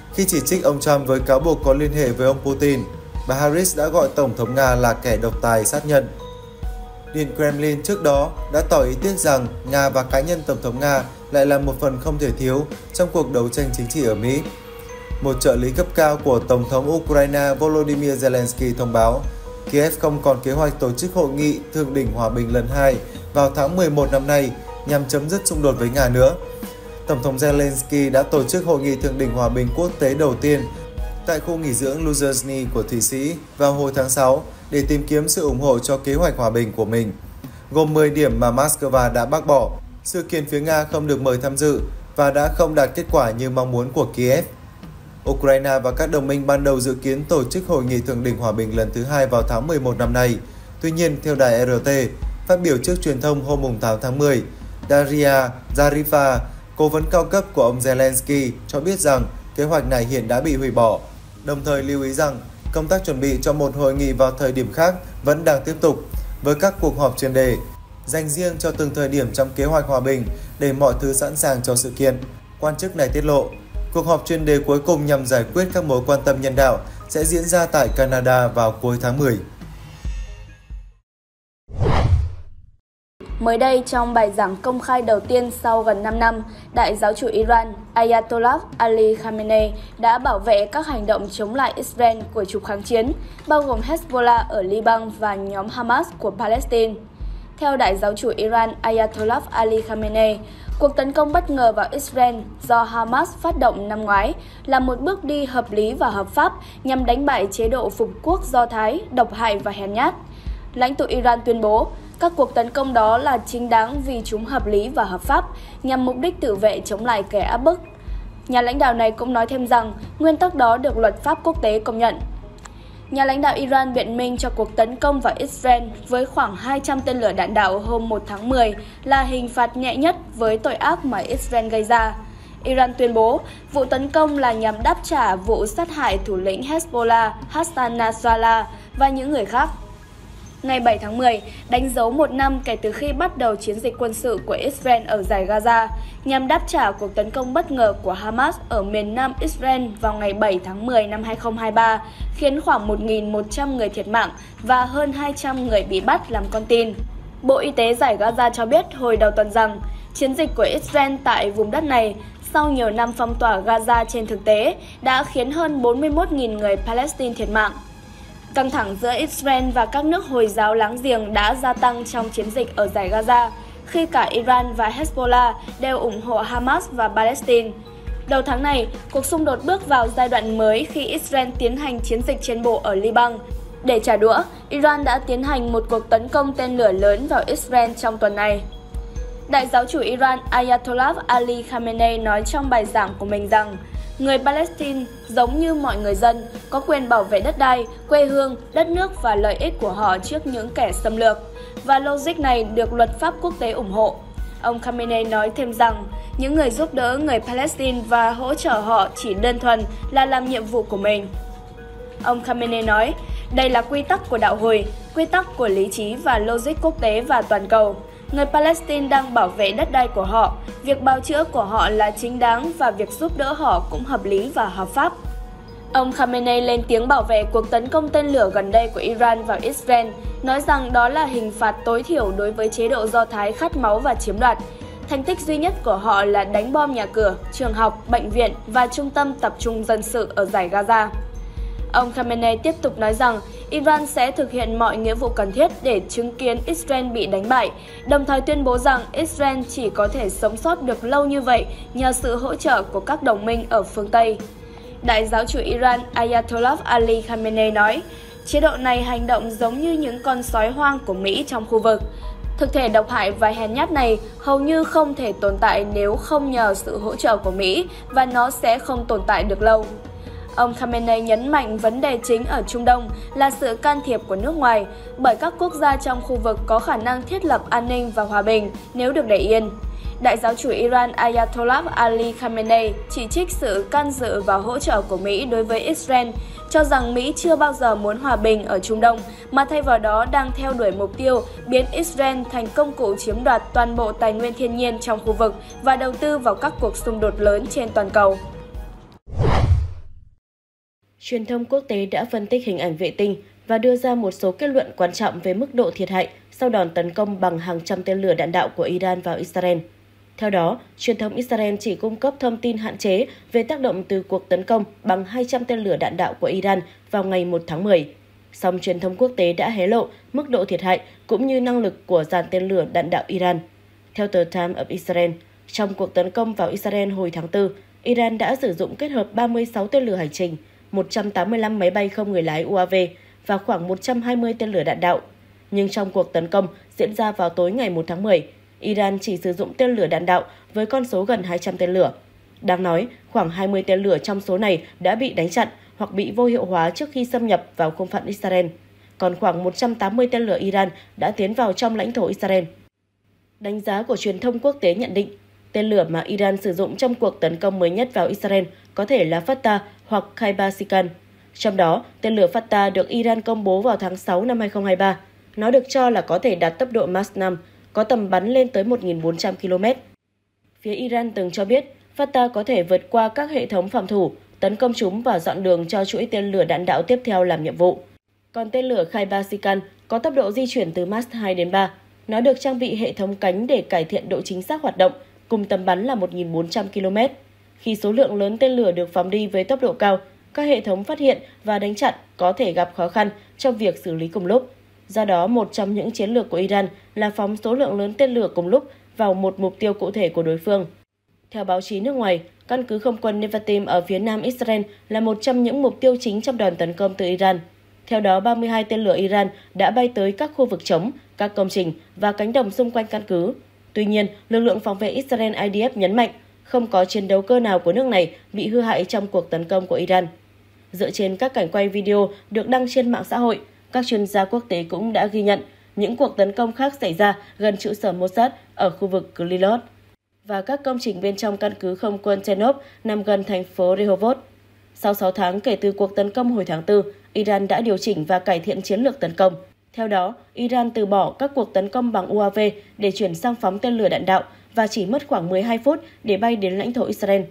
Khi chỉ trích ông Trump với cáo buộc có liên hệ với ông Putin, bà Harris đã gọi Tổng thống Nga là kẻ độc tài sát nhân. Điện Kremlin trước đó đã tỏ ý tiếc rằng Nga và cá nhân Tổng thống Nga lại là một phần không thể thiếu trong cuộc đấu tranh chính trị ở Mỹ. Một trợ lý cấp cao của Tổng thống Ukraine Volodymyr Zelensky thông báo Kiev không còn kế hoạch tổ chức hội nghị thượng đỉnh hòa bình lần hai vào tháng mười một năm nay nhằm chấm dứt xung đột với Nga nữa. Tổng thống Zelensky đã tổ chức hội nghị thượng đỉnh hòa bình quốc tế đầu tiên tại khu nghỉ dưỡng Luzhny của Thụy Sĩ vào hồi tháng sáu để tìm kiếm sự ủng hộ cho kế hoạch hòa bình của mình, gồm mười điểm mà Moscow đã bác bỏ. Sự kiện phía Nga không được mời tham dự và đã không đạt kết quả như mong muốn của Kiev. Ukraine và các đồng minh ban đầu dự kiến tổ chức hội nghị thượng đỉnh hòa bình lần thứ hai vào tháng mười một năm nay. Tuy nhiên, theo đài rờ tê, phát biểu trước truyền thông hôm tám tháng mười, Daria Zarifa, cố vấn cao cấp của ông Zelensky, cho biết rằng kế hoạch này hiện đã bị hủy bỏ, đồng thời lưu ý rằng công tác chuẩn bị cho một hội nghị vào thời điểm khác vẫn đang tiếp tục, với các cuộc họp chuyên đề, dành riêng cho từng thời điểm trong kế hoạch hòa bình để mọi thứ sẵn sàng cho sự kiện. Quan chức này tiết lộ, cuộc họp chuyên đề cuối cùng nhằm giải quyết các mối quan tâm nhân đạo sẽ diễn ra tại Canada vào cuối tháng mười. Mới đây, trong bài giảng công khai đầu tiên sau gần năm năm, Đại giáo chủ Iran Ayatollah Ali Khamenei đã bảo vệ các hành động chống lại Israel của trục kháng chiến, bao gồm Hezbollah ở Liban và nhóm Hamas của Palestine. Theo Đại giáo chủ Iran Ayatollah Ali Khamenei, cuộc tấn công bất ngờ vào Israel do Hamas phát động năm ngoái là một bước đi hợp lý và hợp pháp nhằm đánh bại chế độ phục quốc Do Thái, độc hại và hèn nhát. Lãnh tụ Iran tuyên bố, các cuộc tấn công đó là chính đáng vì chúng hợp lý và hợp pháp, nhằm mục đích tự vệ chống lại kẻ áp bức. Nhà lãnh đạo này cũng nói thêm rằng nguyên tắc đó được luật pháp quốc tế công nhận. Nhà lãnh đạo Iran biện minh cho cuộc tấn công vào Israel với khoảng hai trăm tên lửa đạn đạo hôm một tháng mười là hình phạt nhẹ nhất với tội ác mà Israel gây ra. Iran tuyên bố vụ tấn công là nhằm đáp trả vụ sát hại thủ lĩnh Hezbollah Hassan Nasrallah và những người khác. Ngày bảy tháng mười, đánh dấu một năm kể từ khi bắt đầu chiến dịch quân sự của Israel ở dải Gaza, nhằm đáp trả cuộc tấn công bất ngờ của Hamas ở miền nam Israel vào ngày bảy tháng mười năm hai nghìn không trăm hai mươi ba, khiến khoảng một nghìn một trăm người thiệt mạng và hơn hai trăm người bị bắt làm con tin. Bộ Y tế dải Gaza cho biết hồi đầu tuần rằng, chiến dịch của Israel tại vùng đất này sau nhiều năm phong tỏa Gaza trên thực tế đã khiến hơn bốn mươi mốt nghìn người Palestine thiệt mạng. Căng thẳng giữa Israel và các nước Hồi giáo láng giềng đã gia tăng trong chiến dịch ở dải Gaza, khi cả Iran và Hezbollah đều ủng hộ Hamas và Palestine. Đầu tháng này, cuộc xung đột bước vào giai đoạn mới khi Israel tiến hành chiến dịch trên bộ ở Liban. Để trả đũa, Iran đã tiến hành một cuộc tấn công tên lửa lớn vào Israel trong tuần này. Đại giáo chủ Iran Ayatollah Ali Khamenei nói trong bài giảng của mình rằng, người Palestine, giống như mọi người dân, có quyền bảo vệ đất đai, quê hương, đất nước và lợi ích của họ trước những kẻ xâm lược, và logic này được luật pháp quốc tế ủng hộ. Ông Khamenei nói thêm rằng, những người giúp đỡ người Palestine và hỗ trợ họ chỉ đơn thuần là làm nhiệm vụ của mình. Ông Khamenei nói, đây là quy tắc của đạo hồi, quy tắc của lý trí và logic quốc tế và toàn cầu. Người Palestine đang bảo vệ đất đai của họ, việc bào chữa của họ là chính đáng và việc giúp đỡ họ cũng hợp lý và hợp pháp. Ông Khamenei lên tiếng bảo vệ cuộc tấn công tên lửa gần đây của Iran vào Israel, nói rằng đó là hình phạt tối thiểu đối với chế độ Do Thái khát máu và chiếm đoạt. Thành tích duy nhất của họ là đánh bom nhà cửa, trường học, bệnh viện và trung tâm tập trung dân sự ở dải Gaza. Ông Khamenei tiếp tục nói rằng Iran sẽ thực hiện mọi nghĩa vụ cần thiết để chứng kiến Israel bị đánh bại, đồng thời tuyên bố rằng Israel chỉ có thể sống sót được lâu như vậy nhờ sự hỗ trợ của các đồng minh ở phương Tây. Đại giáo chủ Iran Ayatollah Ali Khamenei nói, chế độ này hành động giống như những con sói hoang của Mỹ trong khu vực. Thực thể độc hại và hèn nhát này hầu như không thể tồn tại nếu không nhờ sự hỗ trợ của Mỹ, và nó sẽ không tồn tại được lâu. Ông Khamenei nhấn mạnh vấn đề chính ở Trung Đông là sự can thiệp của nước ngoài, bởi các quốc gia trong khu vực có khả năng thiết lập an ninh và hòa bình nếu được để yên. Đại giáo chủ Iran Ayatollah Ali Khamenei chỉ trích sự can dự và hỗ trợ của Mỹ đối với Israel, cho rằng Mỹ chưa bao giờ muốn hòa bình ở Trung Đông, mà thay vào đó đang theo đuổi mục tiêu biến Israel thành công cụ chiếm đoạt toàn bộ tài nguyên thiên nhiên trong khu vực và đầu tư vào các cuộc xung đột lớn trên toàn cầu. Truyền thông quốc tế đã phân tích hình ảnh vệ tinh và đưa ra một số kết luận quan trọng về mức độ thiệt hại sau đòn tấn công bằng hàng trăm tên lửa đạn đạo của Iran vào Israel. Theo đó, truyền thông Israel chỉ cung cấp thông tin hạn chế về tác động từ cuộc tấn công bằng hai trăm tên lửa đạn đạo của Iran vào ngày một tháng mười. Song truyền thông quốc tế đã hé lộ mức độ thiệt hại cũng như năng lực của dàn tên lửa đạn đạo Iran. Theo tờ Times of Israel, trong cuộc tấn công vào Israel hồi tháng tư, Iran đã sử dụng kết hợp ba mươi sáu tên lửa hành trình, một trăm tám mươi lăm máy bay không người lái u a vê và khoảng một trăm hai mươi tên lửa đạn đạo. Nhưng trong cuộc tấn công diễn ra vào tối ngày một tháng mười, Iran chỉ sử dụng tên lửa đạn đạo với con số gần hai trăm tên lửa. Đáng nói, khoảng hai mươi tên lửa trong số này đã bị đánh chặn hoặc bị vô hiệu hóa trước khi xâm nhập vào không phận Israel. Còn khoảng một trăm tám mươi tên lửa Iran đã tiến vào trong lãnh thổ Israel. Đánh giá của truyền thông quốc tế nhận định, tên lửa mà Iran sử dụng trong cuộc tấn công mới nhất vào Israel có thể là Fatah hoặc Khyber-Sikan. Trong đó, tên lửa Fatah được Iran công bố vào tháng sáu năm hai không hai ba. Nó được cho là có thể đạt tốc độ Mach năm, có tầm bắn lên tới một nghìn bốn trăm ki lô mét. Phía Iran từng cho biết Fatah có thể vượt qua các hệ thống phòng thủ, tấn công chúng và dọn đường cho chuỗi tên lửa đạn đạo tiếp theo làm nhiệm vụ. Còn tên lửa Khyber-Sikan có tốc độ di chuyển từ Mach hai đến ba. Nó được trang bị hệ thống cánh để cải thiện độ chính xác hoạt động, cùng tầm bắn là một nghìn bốn trăm ki lô mét. Khi số lượng lớn tên lửa được phóng đi với tốc độ cao, các hệ thống phát hiện và đánh chặn có thể gặp khó khăn trong việc xử lý cùng lúc. Do đó, một trong những chiến lược của Iran là phóng số lượng lớn tên lửa cùng lúc vào một mục tiêu cụ thể của đối phương. Theo báo chí nước ngoài, căn cứ không quân Nevatim ở phía nam Israel là một trong những mục tiêu chính trong đòn tấn công từ Iran. Theo đó, ba mươi hai tên lửa Iran đã bay tới các khu vực trống, các công trình và cánh đồng xung quanh căn cứ. Tuy nhiên, lực lượng phòng vệ Israel I D F nhấn mạnh không có chiến đấu cơ nào của nước này bị hư hại trong cuộc tấn công của Iran. Dựa trên các cảnh quay video được đăng trên mạng xã hội, các chuyên gia quốc tế cũng đã ghi nhận những cuộc tấn công khác xảy ra gần trụ sở Mossad ở khu vực Glilot và các công trình bên trong căn cứ không quân Tenov nằm gần thành phố Rehovot. Sau sáu tháng kể từ cuộc tấn công hồi tháng tư, Iran đã điều chỉnh và cải thiện chiến lược tấn công. Theo đó, Iran từ bỏ các cuộc tấn công bằng u a vê để chuyển sang phóng tên lửa đạn đạo và chỉ mất khoảng mười hai phút để bay đến lãnh thổ Israel.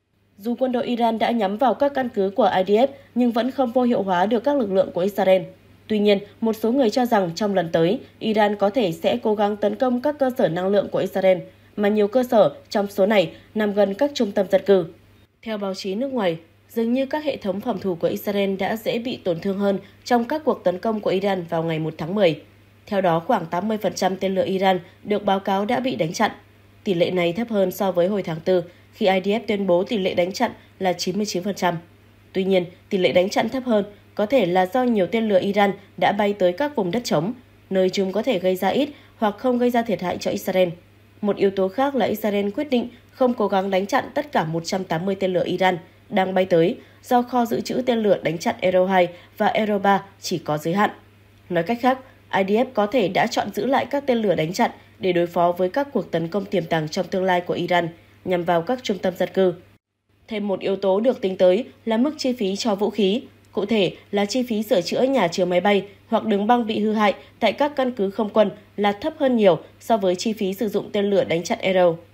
Dù quân đội Iran đã nhắm vào các căn cứ của I D F nhưng vẫn không vô hiệu hóa được các lực lượng của Israel. Tuy nhiên, một số người cho rằng trong lần tới, Iran có thể sẽ cố gắng tấn công các cơ sở năng lượng của Israel, mà nhiều cơ sở trong số này nằm gần các trung tâm dân cư. Theo báo chí nước ngoài, dường như các hệ thống phòng thủ của Israel đã dễ bị tổn thương hơn trong các cuộc tấn công của Iran vào ngày một tháng mười. Theo đó, khoảng tám mươi phần trăm tên lửa Iran được báo cáo đã bị đánh chặn. Tỷ lệ này thấp hơn so với hồi tháng tư, khi I D F tuyên bố tỷ lệ đánh chặn là chín mươi chín phần trăm. Tuy nhiên, tỷ lệ đánh chặn thấp hơn có thể là do nhiều tên lửa Iran đã bay tới các vùng đất trống, nơi chúng có thể gây ra ít hoặc không gây ra thiệt hại cho Israel. Một yếu tố khác là Israel quyết định không cố gắng đánh chặn tất cả một trăm tám mươi tên lửa Iran đang bay tới do kho dự trữ tên lửa đánh chặn Arrow hai và Arrow ba chỉ có giới hạn. Nói cách khác, I D F có thể đã chọn giữ lại các tên lửa đánh chặn để đối phó với các cuộc tấn công tiềm tàng trong tương lai của Iran nhằm vào các trung tâm dân cư. Thêm một yếu tố được tính tới là mức chi phí cho vũ khí, cụ thể là chi phí sửa chữa nhà chứa máy bay hoặc đường băng bị hư hại tại các căn cứ không quân là thấp hơn nhiều so với chi phí sử dụng tên lửa đánh chặn Arrow.